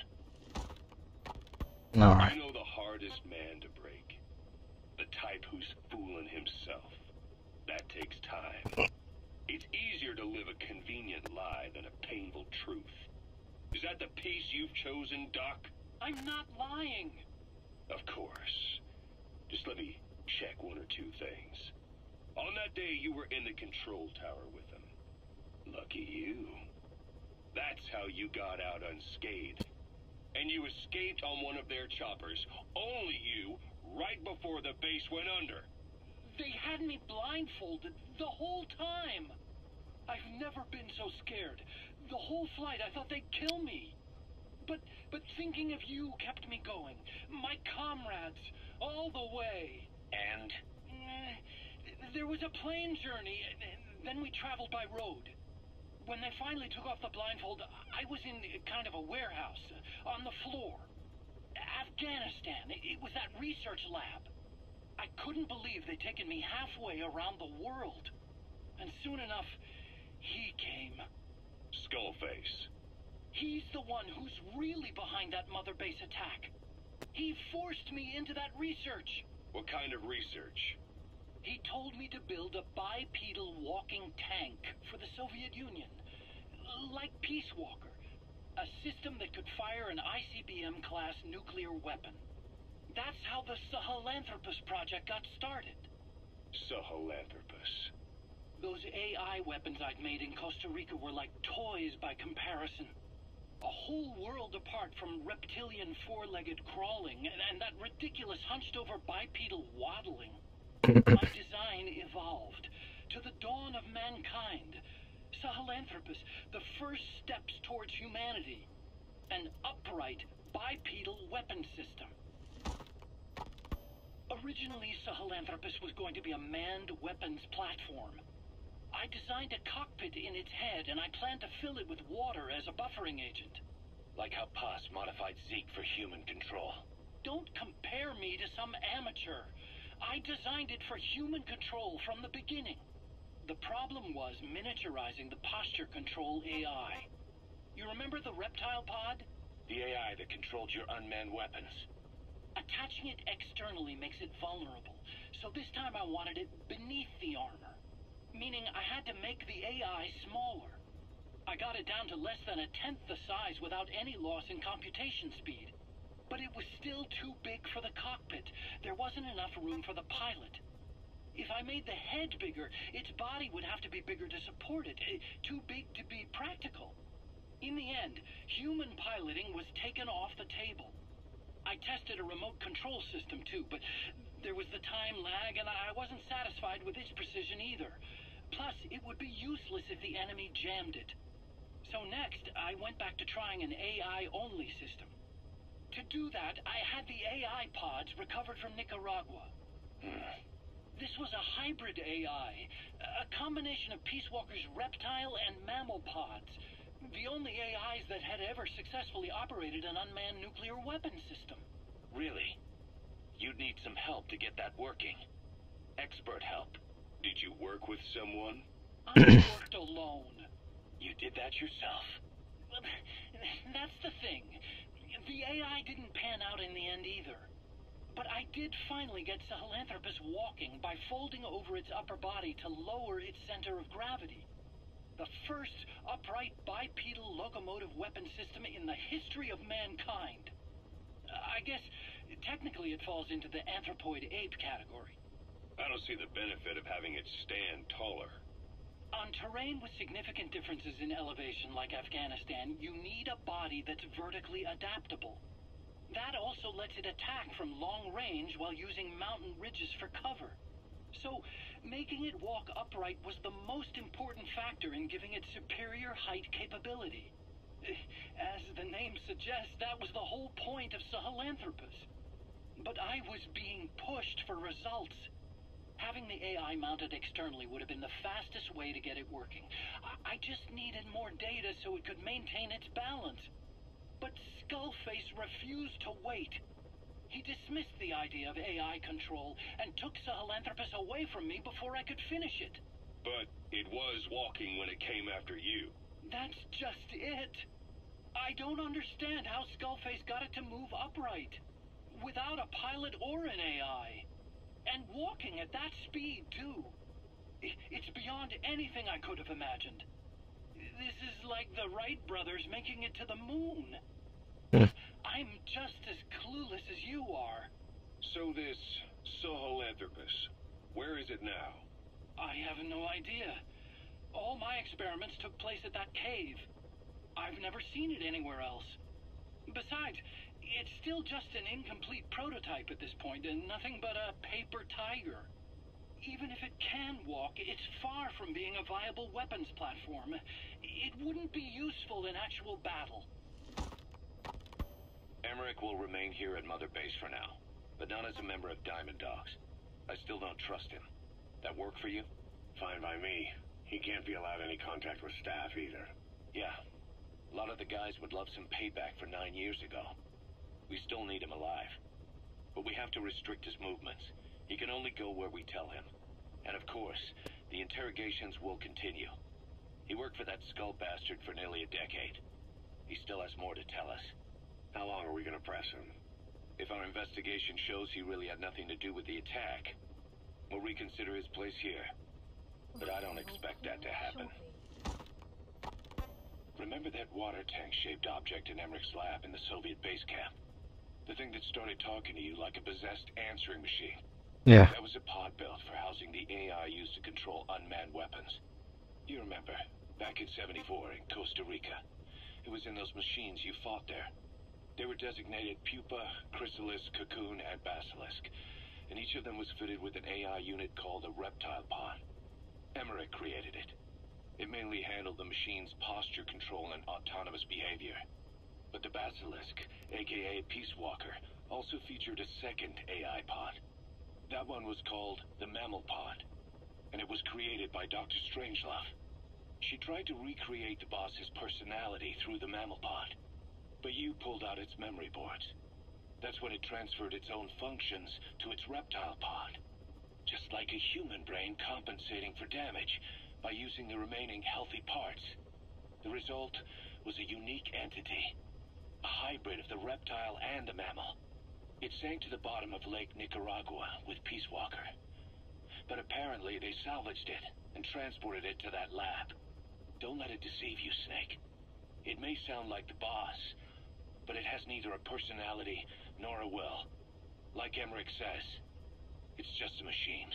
Alright. You know the hardest man to break. The type who's fooling himself. That takes time. It's easier to live a convenient lie than a painful truth. Is that the piece you've chosen, Doc? I'm not lying. Of course. Just let me check one or two things. On that day, you were in the control tower with them. Lucky you. That's how you got out unscathed. And you escaped on one of their choppers. Only you, right before the base went under. They had me blindfolded the whole time. I've never been so scared. The whole flight, I thought they'd kill me. But thinking of you kept me going. My comrades, all the way. And? There was a plane journey, then we traveled by road. When they finally took off the blindfold, I was in kind of a warehouse, on the floor. Afghanistan. It was that research lab. I couldn't believe they'd taken me halfway around the world. And soon enough, he came. Skullface. He's the one who's really behind that Mother Base attack. He forced me into that research. What kind of research? He told me to build a bipedal walking tank for the Soviet Union. Like Peace Walker. A system that could fire an ICBM-class nuclear weapon. That's how the Sahelanthropus project got started. Sahelanthropus. Those AI weapons I'd made in Costa Rica were like toys by comparison. A whole world apart from reptilian four-legged crawling and that ridiculous hunched-over bipedal waddling. My design evolved. To the dawn of mankind. Sahelanthropus, the first steps towards humanity. An upright bipedal weapon system. Originally, Sahelanthropus was going to be a manned weapons platform. I designed a cockpit in its head, and I planned to fill it with water as a buffering agent. Like how Paz modified Zeke for human control. Don't compare me to some amateur. I designed it for human control from the beginning. The problem was miniaturizing the posture control AI. You remember the reptile pod? The AI that controlled your unmanned weapons. Attaching it externally makes it vulnerable, so this time I wanted it beneath the armor. Meaning I had to make the AI smaller. I got it down to less than a tenth the size without any loss in computation speed. But it was still too big for the cockpit. There wasn't enough room for the pilot. If I made the head bigger, its body would have to be bigger to support it. Too big to be practical. In the end, human piloting was taken off the table. I tested a remote control system too, but there was the time lag and I wasn't satisfied with its precision either. Plus, it would be useless if the enemy jammed it. So next, I went back to trying an AI-only system. To do that, I had the AI pods recovered from Nicaragua. This was a hybrid AI, a combination of Peace Walker's reptile and mammal pods. The only AIs that had ever successfully operated an unmanned nuclear weapon system. Really? You'd need some help to get that working. Expert help. Did you work with someone? I worked alone. You did that yourself? That's the thing. The AI didn't pan out in the end either. But I did finally get Sahelanthropus walking by folding over its upper body to lower its center of gravity. The first upright bipedal locomotive weapon system in the history of mankind. I guess, technically it falls into the anthropoid ape category. I don't see the benefit of having it stand taller. On terrain with significant differences in elevation like Afghanistan, you need a body that's vertically adaptable. That also lets it attack from long range while using mountain ridges for cover. So, making it walk upright was the most important factor in giving it superior height capability. As the name suggests, that was the whole point of Sahelanthropus. But I was being pushed for results. Having the AI mounted externally would have been the fastest way to get it working. I just needed more data so it could maintain its balance. But Skullface refused to wait. He dismissed the idea of AI control and took Sahelanthropus away from me before I could finish it. But it was walking when it came after you. That's just it. I don't understand how Skullface got it to move upright, without a pilot or an AI. And walking at that speed, too. It's beyond anything I could have imagined. This is like the Wright brothers making it to the moon. I'm just as clueless as you are. So this Sahelanthropus, where is it now? I have no idea. All my experiments took place at that cave. I've never seen it anywhere else. Besides, it's still just an incomplete prototype at this point, and nothing but a paper tiger. Even if it can walk, it's far from being a viable weapons platform. It wouldn't be useful in actual battle. Emmerich will remain here at Mother Base for now, but not as a member of Diamond Dogs. I still don't trust him. That work for you? Fine by me. He can't be allowed any contact with staff either. Yeah. A lot of the guys would love some payback for 9 years ago. We still need him alive. But we have to restrict his movements. He can only go where we tell him. And of course, the interrogations will continue. He worked for that skull bastard for nearly a decade. He still has more to tell us. How long are we gonna press him? If our investigation shows he really had nothing to do with the attack, we'll reconsider his place here. But I don't expect that to happen. Remember that water tank-shaped object in Emmerich's lab in the Soviet base camp? The thing that started talking to you like a possessed answering machine? Yeah. That was a pod built for housing the AI used to control unmanned weapons. You remember, back in '74 in Costa Rica. It was in those machines you fought there. They were designated Pupa, Chrysalis, Cocoon, and Basilisk, and each of them was fitted with an AI unit called a reptile pod. Emmerich created it. It mainly handled the machine's posture control and autonomous behavior. But the Basilisk, aka Peace Walker, also featured a second AI pod. That one was called the Mammal Pod, and it was created by Dr. Strangelove. She tried to recreate the boss's personality through the Mammal Pod, but you pulled out its memory boards. That's when it transferred its own functions to its reptile pod. Just like a human brain compensating for damage by using the remaining healthy parts. The result was a unique entity, a hybrid of the reptile and the mammal. It sank to the bottom of Lake Nicaragua with Peace Walker. But apparently they salvaged it and transported it to that lab. Don't let it deceive you, Snake. It may sound like the boss, but it has neither a personality nor a will. Like Emmerich says, it's just a machine.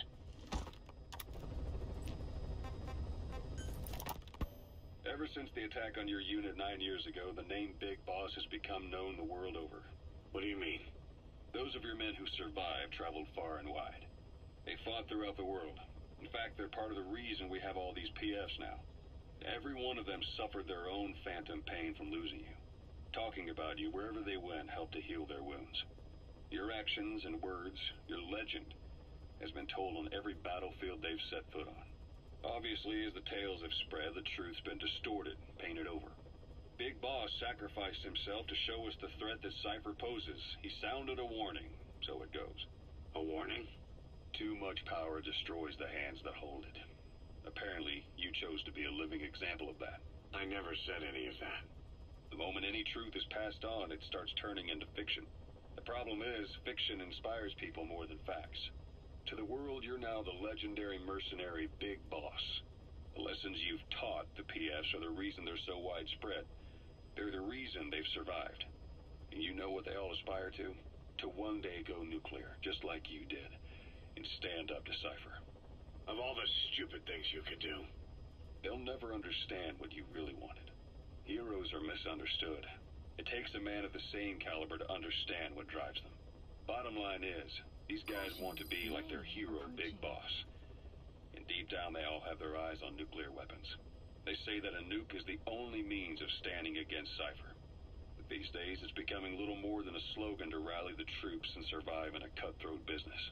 Ever since the attack on your unit 9 years ago, the name Big Boss has become known the world over. What do you mean? Those of your men who survived traveled far and wide. They fought throughout the world. In fact, they're part of the reason we have all these PFs now. Every one of them suffered their own phantom pain from losing you. Talking about you wherever they went helped to heal their wounds. Your actions and words, your legend, has been told on every battlefield they've set foot on. Obviously, as the tales have spread, the truth's been distorted, painted over. Big Boss sacrificed himself to show us the threat that Cypher poses. He sounded a warning, so it goes. A warning? Too much power destroys the hands that hold it. Apparently, you chose to be a living example of that. I never said any of that. The moment any truth is passed on, it starts turning into fiction. The problem is, fiction inspires people more than facts. To the world, you're now the legendary mercenary Big Boss. The lessons you've taught the PFs are the reason they're so widespread. They're the reason they've survived. And you know what they all aspire to? To one day go nuclear, just like you did, and stand up to Cypher. Of all the stupid things you could do. They'll never understand what you really wanted. Heroes are misunderstood. It takes a man of the same caliber to understand what drives them. Bottom line is, these guys want to be like their hero, Big Boss. And deep down they all have their eyes on nuclear weapons. They say that a nuke is the only means of standing against Cypher. But these days it's becoming little more than a slogan to rally the troops and survive in a cutthroat business.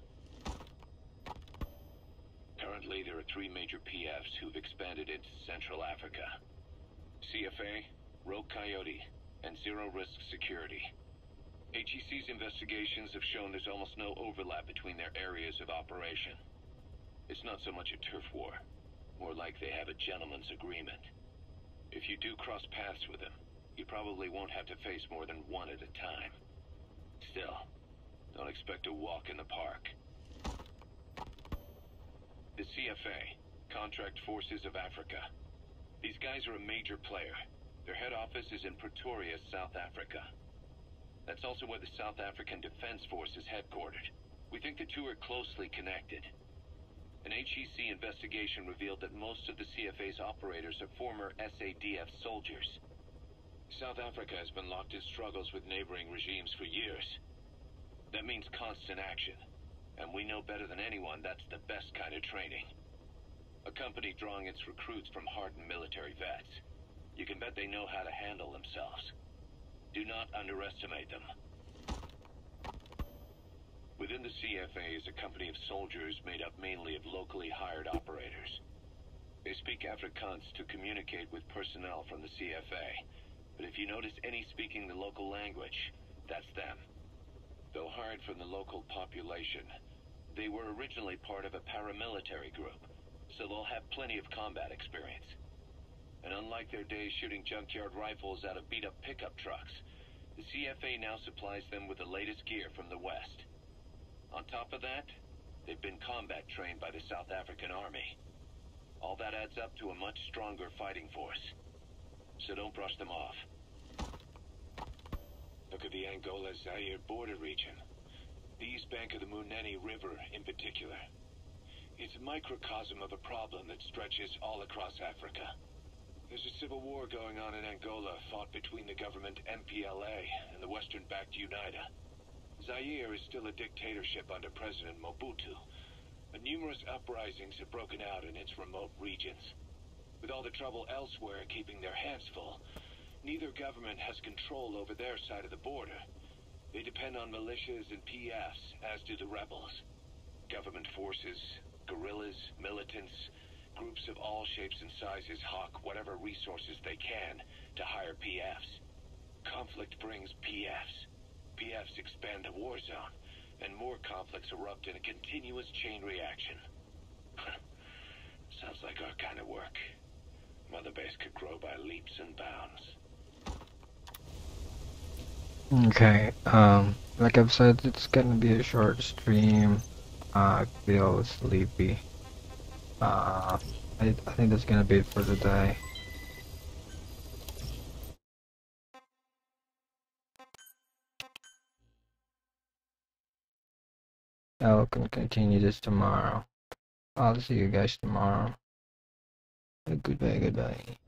Currently, there are 3 major PFs who've expanded into Central Africa. CFA, Rogue Coyote, and Zero Risk Security. HEC's investigations have shown there's almost no overlap between their areas of operation. It's not so much a turf war, more like they have a gentleman's agreement. If you do cross paths with them, you probably won't have to face more than one at a time. Still, don't expect a walk in the park. The CFA, Contract Forces of Africa. These guys are a major player. Their head office is in Pretoria, South Africa. That's also where the South African Defense Force is headquartered. We think the two are closely connected. An HEC investigation revealed that most of the CFA's operators are former SADF soldiers. South Africa has been locked in struggles with neighboring regimes for years. That means constant action, and we know better than anyone that's the best kind of training. A company drawing its recruits from hardened military vets. You can bet they know how to handle themselves. Do not underestimate them. Within the CFA is a company of soldiers made up mainly of locally hired operators. They speak Afrikaans to communicate with personnel from the CFA, but if you notice any speaking the local language, That's them. Though hired from the local population, they were originally part of a paramilitary group, so they'll have plenty of combat experience. And unlike their days shooting junkyard rifles out of beat-up pickup trucks, the CFA now supplies them with the latest gear from the West. On top of that, they've been combat trained by the South African Army. All that adds up to a much stronger fighting force. So don't brush them off. Look at the Angola-Zaire border region. The east bank of the Munene River in particular. It's a microcosm of a problem that stretches all across Africa. There's a civil war going on in Angola, fought between the government MPLA and the Western-backed UNITA. Zaire is still a dictatorship under President Mobutu, but numerous uprisings have broken out in its remote regions. With all the trouble elsewhere keeping their hands full, neither government has control over their side of the border. They depend on militias and PFs, as do the rebels. Government forces, guerrillas, militants, groups of all shapes and sizes hawk whatever resources they can to hire PFs. Conflict brings PFs. PFs expand the war zone, and more conflicts erupt in a continuous chain reaction. Sounds like our kind of work. Mother Base could grow by leaps and bounds. Okay, like I've said, it's gonna be a short stream. I feel sleepy. I think that's gonna be it for today. I can continue this tomorrow. I'll see you guys tomorrow. Goodbye, goodbye.